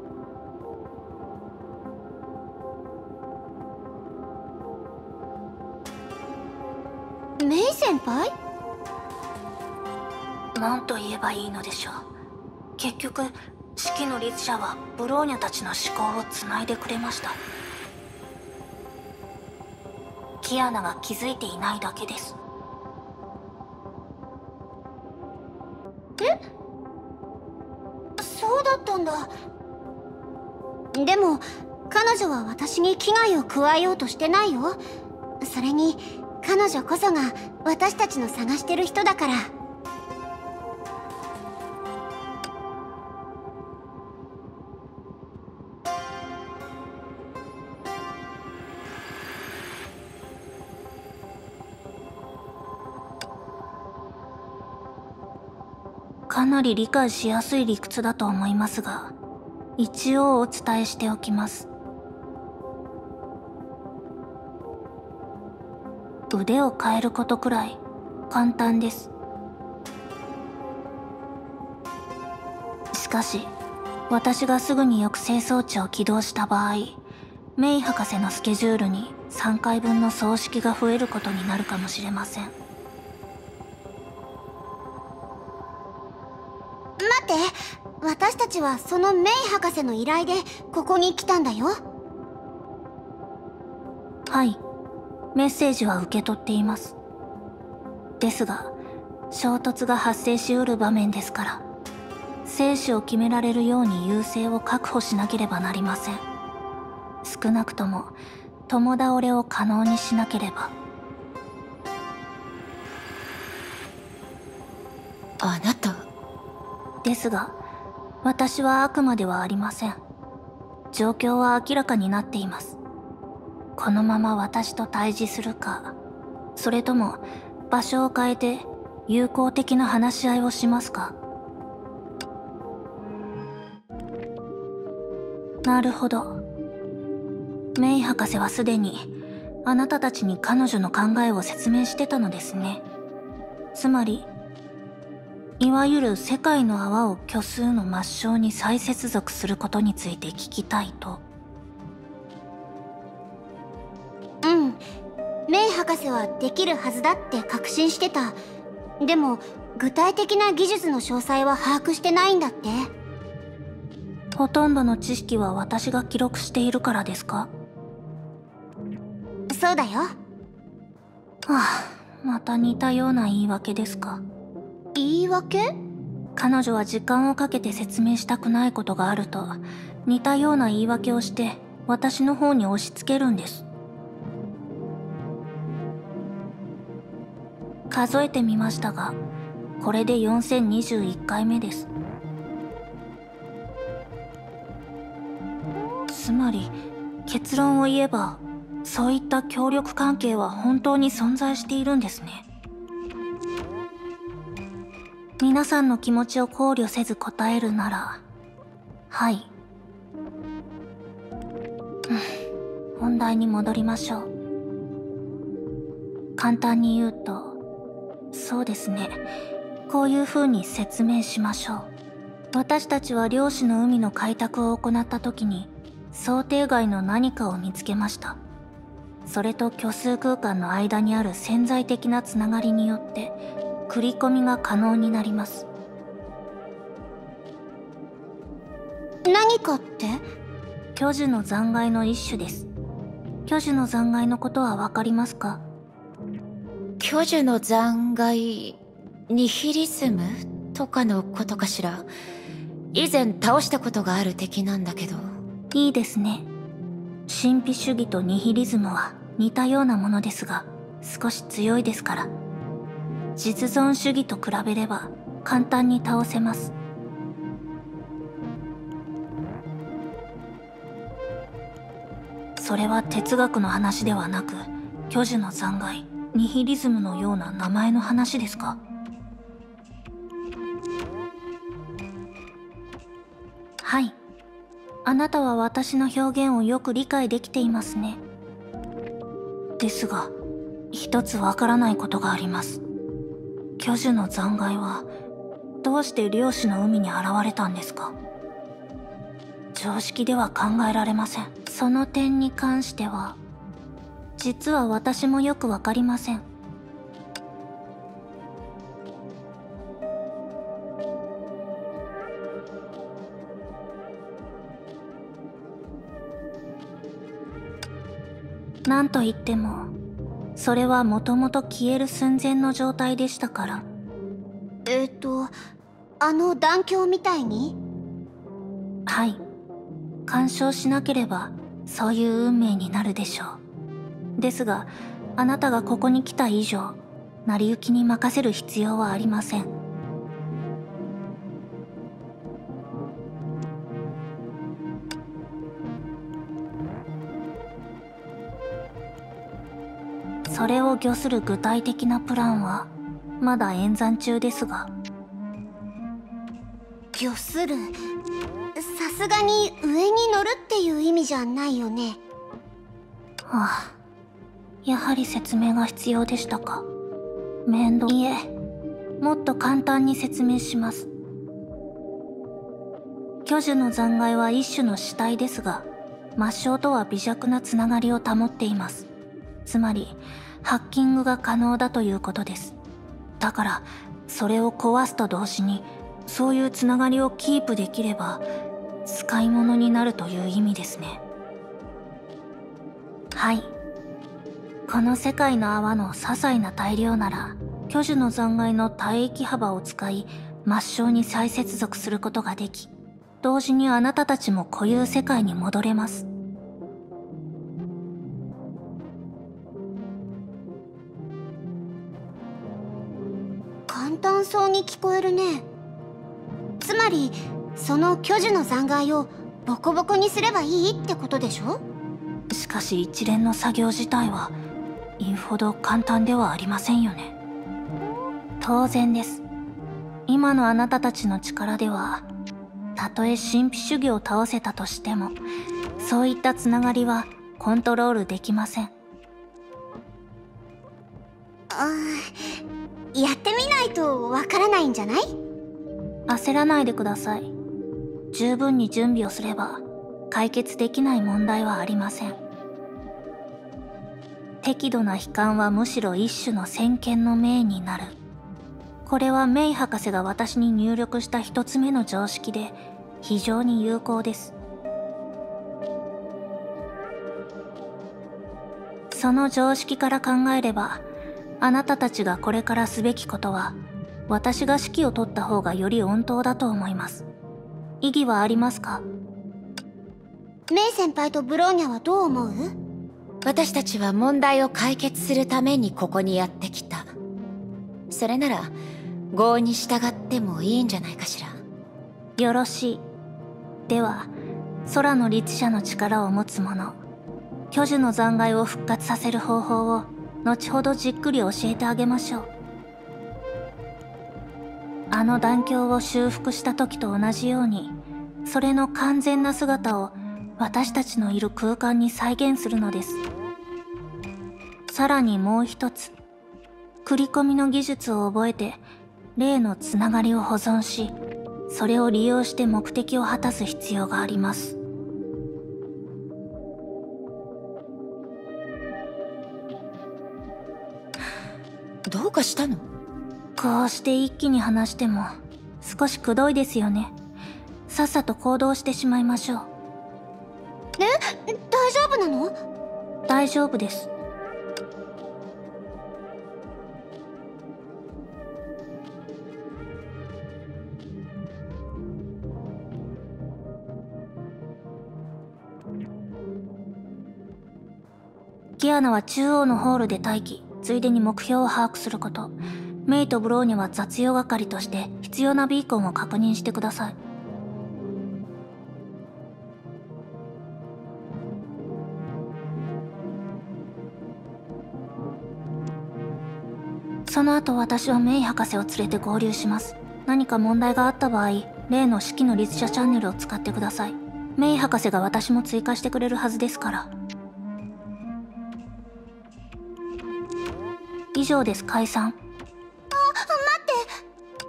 メイ先輩？ 何と言えばいいのでしょう。結局式の律者はブローニャたちの思考をつないでくれました。キアナが気づいていないだけです。 え？そうだったんだ。でも彼女は私に危害を加えようとしてないよ。それに彼女こそが私たちの探してる人だから。 かなり理解しやすい理屈だと思いますが、一応お伝えしておきます。腕を変えることくらい簡単です。しかし私がすぐに抑制装置を起動した場合、メイ博士のスケジュールにさんかいぶんの葬式が増えることになるかもしれません。 待って、私たちはそのメイ博士の依頼でここに来たんだよ。 はい、メッセージは受け取っています。ですが衝突が発生しうる場面ですから、生死を決められるように優勢を確保しなければなりません。少なくとも共倒れを可能にしなければ。 あなた。 ですが私は悪魔ではありません。状況は明らかになっています。このまま私と対峙するか、それとも場所を変えて友好的な話し合いをしますか。なるほど。メイ博士はすでにあなたたちに彼女の考えを説明してたのですね。つまりいわゆる世界の泡を虚数の抹消に再接続することについて聞きたいと。 うん、メイ博士はできるはずだって確信してた。でも具体的な技術の詳細は把握してないんだって。 ほとんどの知識は私が記録しているからですか？ そうだよ。はあ、また似たような言い訳ですか。 言い訳？ 彼女は時間をかけて説明したくないことがあると、似たような言い訳をして私の方に押し付けるんです。数えてみましたが、これでよんせんにじゅういっかいめです。つまり結論を言えば、そういった協力関係は本当に存在しているんですね。皆さんの気持ちを考慮せず答えるなら、はい。うん、本題に戻りましょう。簡単に言うと、そうですね。こういう風に説明しましょう。私たちは漁師の海の開拓を行った時に、想定外の何かを見つけました。それと虚数空間の間にある潜在的なつながりによって、繰り込みが可能になります。 何かって？ 巨樹の残骸の一種です。巨樹の残骸のことはわかりますか？ 巨樹の残骸、ニヒリズムとかのことかしら。以前倒したことがある敵なんだけど。 いいですね。神秘主義とニヒリズムは似たようなものですが、少し強いですから。実存主義と比べれば簡単に倒せます。 それは哲学の話ではなく、巨樹の残骸、ニヒリズムのような名前の話ですか？はい。あなたは私の表現をよく理解できていますね。ですが、一つわからないことがあります。巨樹の残骸は、どうして漁師の海に現れたんですか？常識では考えられません。その点に関しては、実は私もよくわかりません。なんといっても、それはもともと消える寸前の状態でしたから。 えっとあの断橋みたいに？ はい。干渉しなければそういう運命になるでしょう。ですが、あなたがここに来た以上、成り行きに任せる必要はありません。それを御する具体的なプランはまだ演算中ですが。 御する？さすがに上に乗るっていう意味じゃないよね。 はあ、やはり説明が必要でしたか。面倒。いえ、もっと簡単に説明します。巨樹の残骸は一種の死体ですが、抹消とは微弱なつながりを保っています。つまりハッキングが可能だということです。だからそれを壊すと同時に、そういうつながりをキープできれば使い物になるという意味ですね。はい。この世界の泡の些細な大量なら、巨樹の残骸の体域幅を使い抹消に再接続することができ、同時にあなたたちも固有世界に戻れます。 簡単そうに聞こえるね。つまりその巨樹の残骸をボコボコにすればいいってことでしょ？ しかし一連の作業自体は言うほど簡単ではありませんよね。当然です。今のあなたたちの力では、たとえ神秘主義を倒せたとしても、そういったつながりはコントロールできません。 あー、やってみないとわからないんじゃない？ 焦らないでください。十分に準備をすれば解決できない問題はありません。適度な悲観はむしろ一種の先見の明になる。これはメイ博士が私に入力した一つ目の常識で非常に有効です。その常識から考えれば、あなたたちがこれからすべきことは、私が指揮を取った方がより穏当だと思います。異議はありますか？ メイ先輩とブローニャはどう思う？ 私たちは問題を解決するためにここにやってきた。それなら合に従ってもいいんじゃないかしら。 よろしい。では空の律者の力を持つ者、巨樹の残骸を復活させる方法を後ほどじっくり教えてあげましょう。あの断橋を修復した時と同じように、それの完全な姿を私たちのいる空間に再現するのです。さらにもう一つ、繰り込みの技術を覚えて例のつながりを保存し、それを利用して目的を果たす必要があります。 どうかしたの？ こうして一気に話しても少しくどいですよね。さっさと行動してしまいましょう。 え、大丈夫なの？ 大丈夫です。キアナは中央のホールで待機、ついでに目標を把握すること。メイとブローニャは雑用係として必要なビーコンを確認してください。 その後私はメイ博士を連れて合流します。何か問題があった場合、例の式の律者チャンネルを使ってください。メイ博士が私も追加してくれるはずですから。以上です。解散。 あ、待って。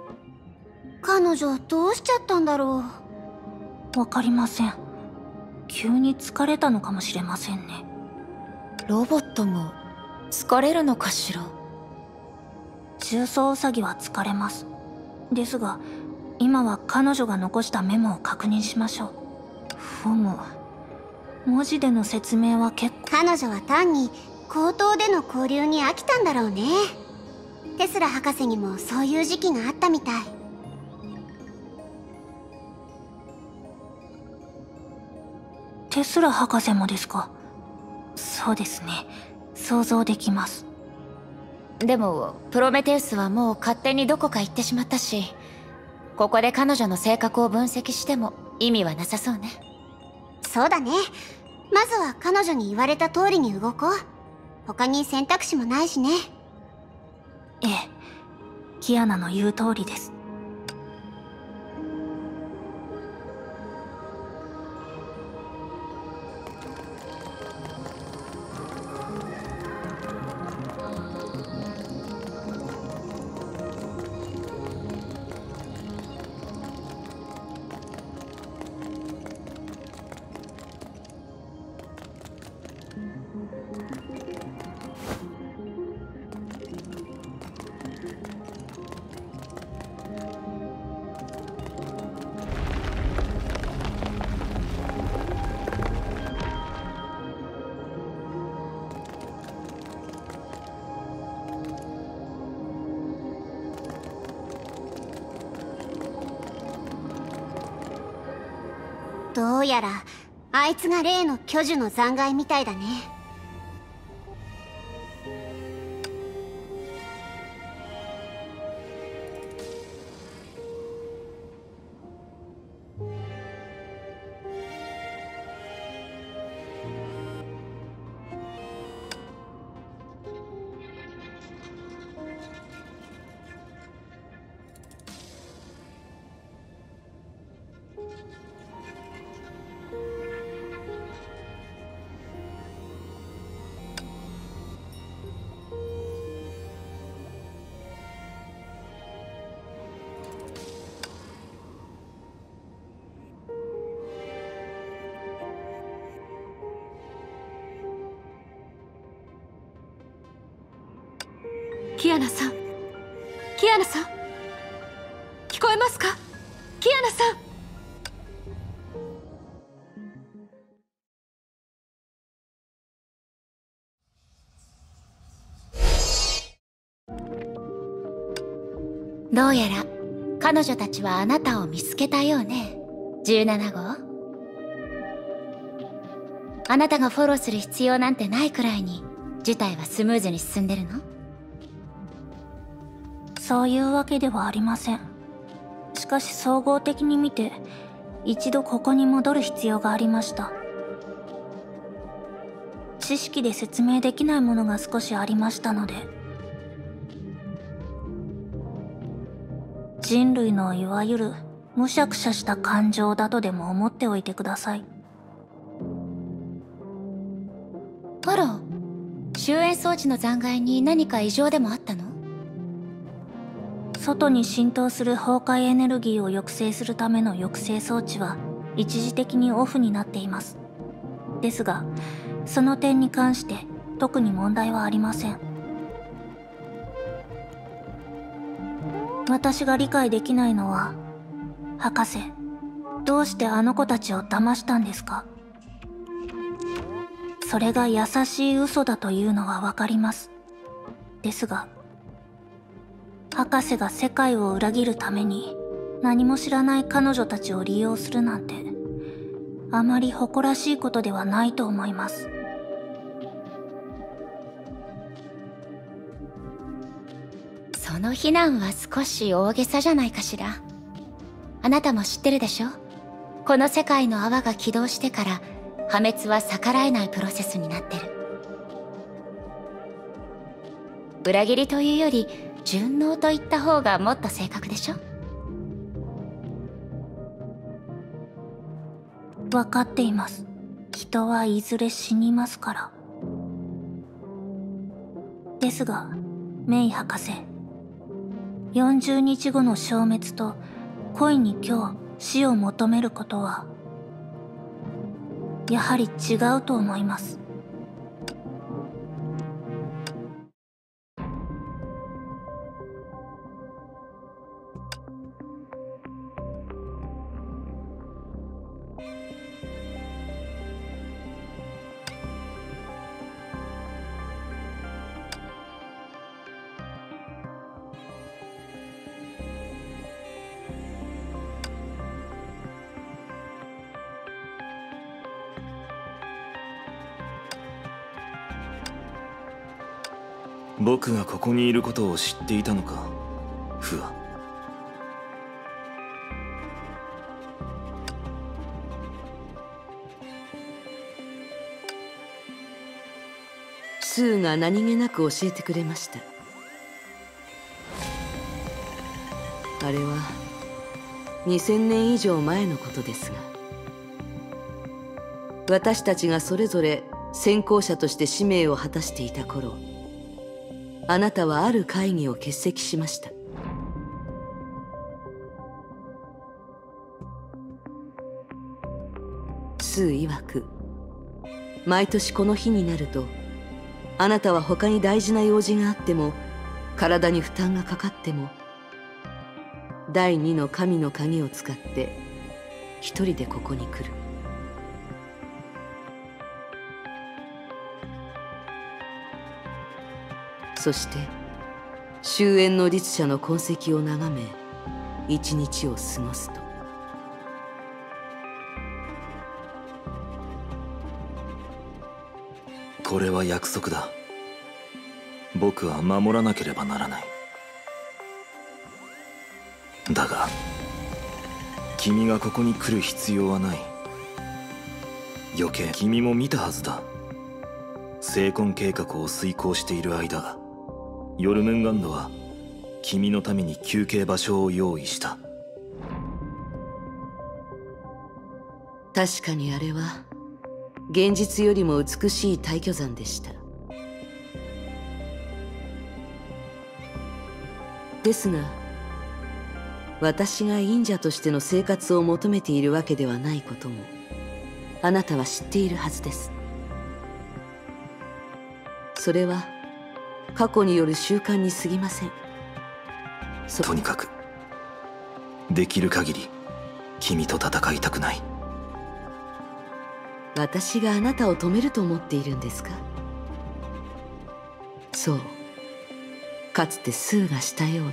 彼女どうしちゃったんだろう。わかりません。急に疲れたのかもしれませんね。 ロボットも疲れるのかしら。 重装ウサギは疲れます。ですが今は彼女が残したメモを確認しましょう。ふむ、文字での説明は結構。 彼女は単に口頭での交流に飽きたんだろうね。テスラ博士にもそういう時期があったみたい。 テスラ博士もですか。そうですね、想像できます。 でもプロメテウスはもう勝手にどこか行ってしまったし、ここで彼女の性格を分析しても意味はなさそうね。 そうだね。まずは彼女に言われた通りに動こう。他に選択肢もないしね。 ええ、キアナの言う通りです。 どうやらあいつが例の巨樹の残骸みたいだね。 キアナさん、キアナさん、聞こえますか？キアナさん。 どうやら彼女たちはあなたを見つけたようね。じゅうなな号。あなたがフォローする必要なんてないくらいに事態はスムーズに進んでるの？ そういうわけではありません。しかし総合的に見て一度ここに戻る必要がありました。知識で説明できないものが少しありましたので、人類のいわゆるむしゃくしゃした感情だとでも思っておいてください。 フォロー、終焉装置の残骸に何か異常でもあったの？ 外に浸透する崩壊エネルギーを抑制するための抑制装置は一時的にオフになっています。ですが、その点に関して特に問題はありません。私が理解できないのは、博士、どうしてあの子たちを騙したんですか？それが優しい嘘だというのはわかります。ですが、博士が世界を裏切るために何も知らない彼女たちを利用するなんて、あまり誇らしいことではないと思います。 その非難は少し大げさじゃないかしら。あなたも知ってるでしょ？この世界の泡が起動してから破滅は逆らえないプロセスになってる。裏切りというより順応と言った方がもっと正確でしょ。 分かっています。人はいずれ死にますから。ですがメイ博士、よんじゅうにちごの消滅と恋に今日死を求めることはやはり違うと思います。 僕がここにいることを知っていたのか、フア。 スーが何気なく教えてくれました。あれはにせんねん以上前のことですが、私たちがそれぞれ先行者として使命を果たしていた頃、あなたはある会議を欠席しました。スー曰く、毎年この日になると、あなたは他に大事な用事があっても、体に負担がかかっても、第二の神の鍵を使って一人でここに来る。そして終焉の律者の痕跡を眺め一日を過ごすと。 これは約束だ。僕は守らなければならない。だが君がここに来る必要はない。余計君も見たはずだ。聖婚計画を遂行している間、ヨルムンガンドは君のために休憩場所を用意した。 確かにあれは現実よりも美しい大巨山でした。ですが私が忍者としての生活を求めているわけではないこともあなたは知っているはずです。それは過去による習慣に過ぎません。 とにかくできる限り君と戦いたくない。 私があなたを止めると思っているんですか？そう、かつてスーがしたように。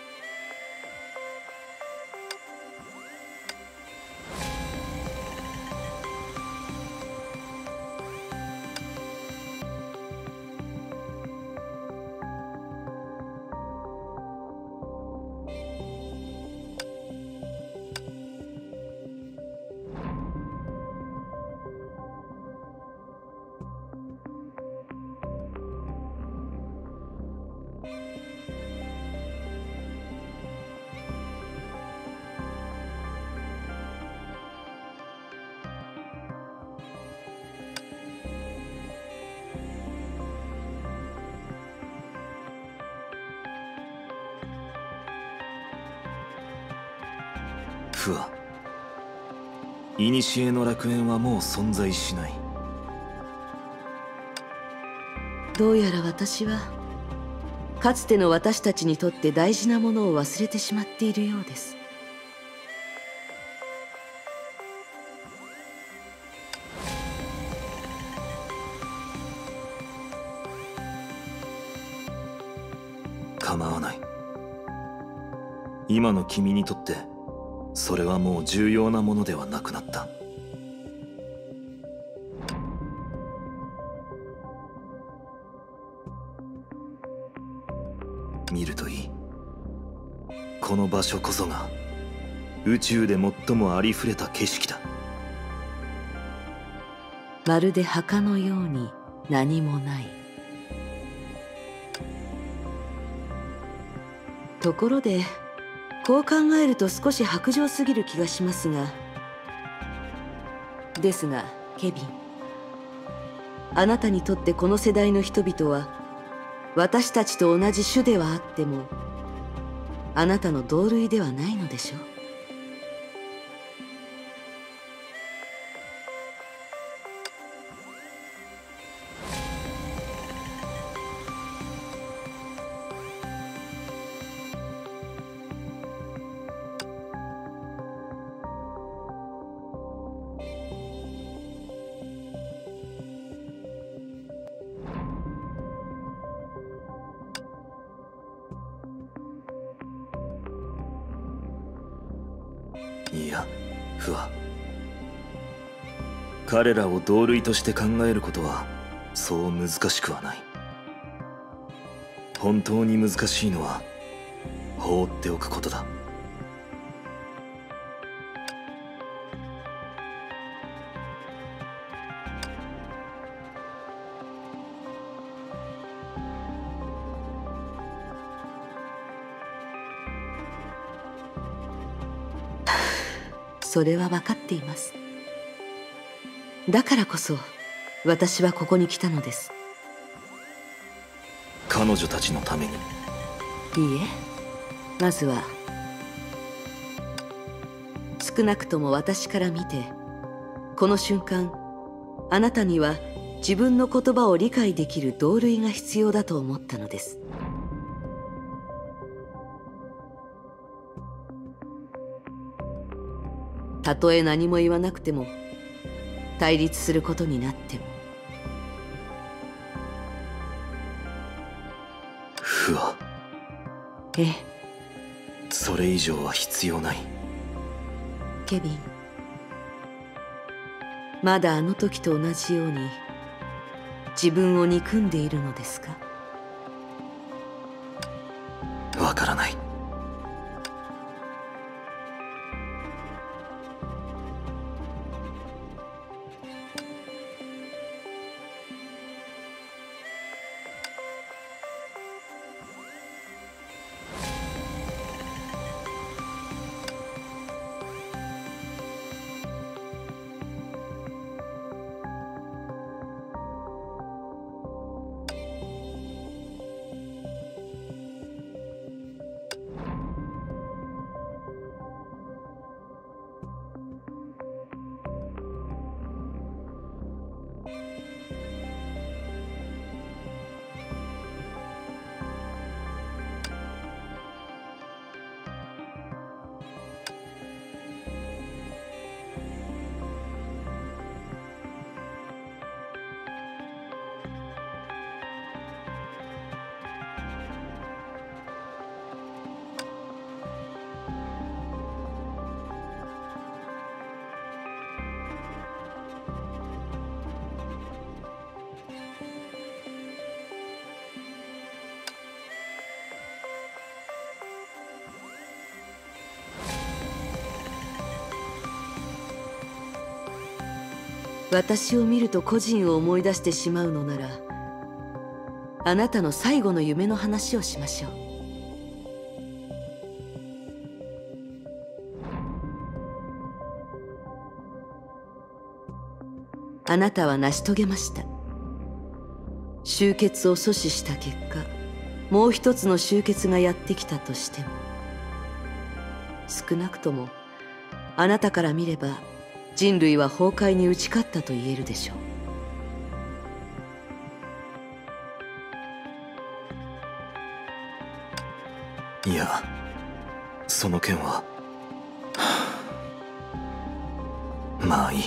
フア、古の楽園はもう存在しない。 どうやら私はかつての私たちにとって大事なものを忘れてしまっているようです。 構わない。今の君にとってそれはもう重要なものではなくなった。見るといい。この場所こそが宇宙で最もありふれた景色だ。 まるで墓のように何もない。 ところでこう考えると少し薄情すぎる気がしますが、ですがケビン、あなたにとってこの世代の人々は私たちと同じ種ではあってもあなたの同類ではないのでしょう。 いや、不破。彼らを同類として考えることはそう難しくはない。本当に難しいのは放っておくことだ。 それは分かっています。だからこそ私はここに来たのです。 彼女たちのために。いいえ、まずは少なくとも私から見てこの瞬間あなたには自分の言葉を理解できる同類が必要だと思ったのです。たとえ何も言わなくても対立することになっても。 不破。 ええ。 それ以上は必要ない。 ケビン、まだあの時と同じように自分を憎んでいるのですか？ わからない。 私を見ると個人を思い出してしまうのなら、あなたの最後の夢の話をしましょう。あなたは成し遂げました。終結を阻止した結果、もう一つの終結がやってきたとしても、少なくともあなたから見れば人類は崩壊に打ち勝ったと言えるでしょう。いや、その件はまあいい。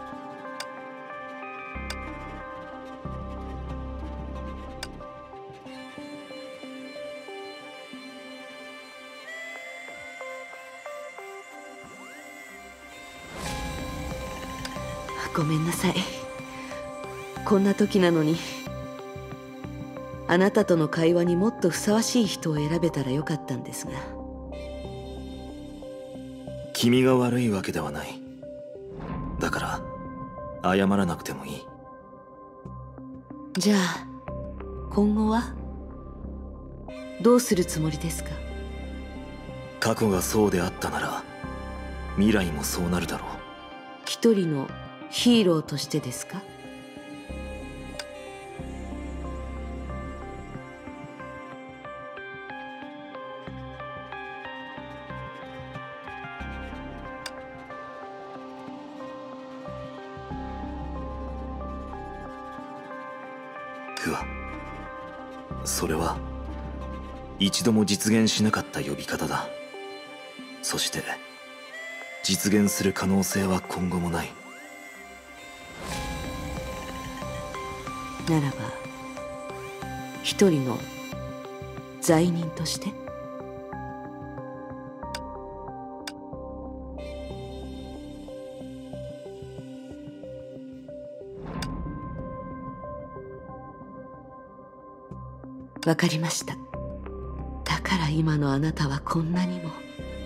ごめんなさい。こんな時なのに。あなたとの会話にもっとふさわしい人を選べたらよかったんですが。 君が悪いわけではない。だから謝らなくてもいい。 じゃあ今後はどうするつもりですか？ 過去がそうであったなら未来もそうなるだろう。 一人のヒーローとしてですか？ クワ、それは一度も実現しなかった呼び方だ。そして実現する可能性は今後もない。 ならば一人の罪人として？わかりました。だから今のあなたはこんなにも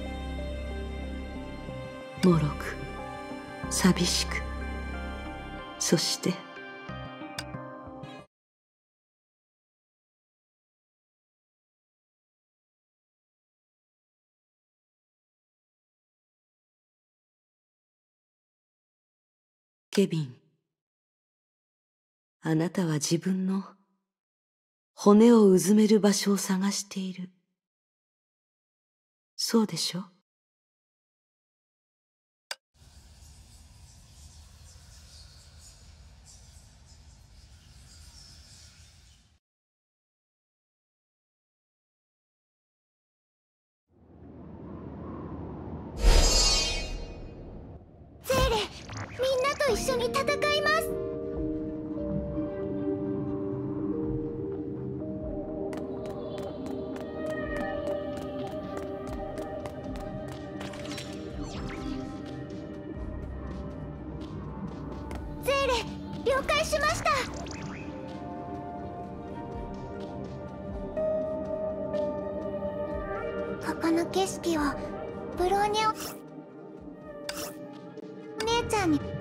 脆く寂しく、そしてケビン、あなたは自分の骨をうずめる場所を探している。そうでしょ？ ゼーレ、みんなと一緒に戦います。ゼーレ、了解しました。ここの景色をブローニャお姉ちゃんに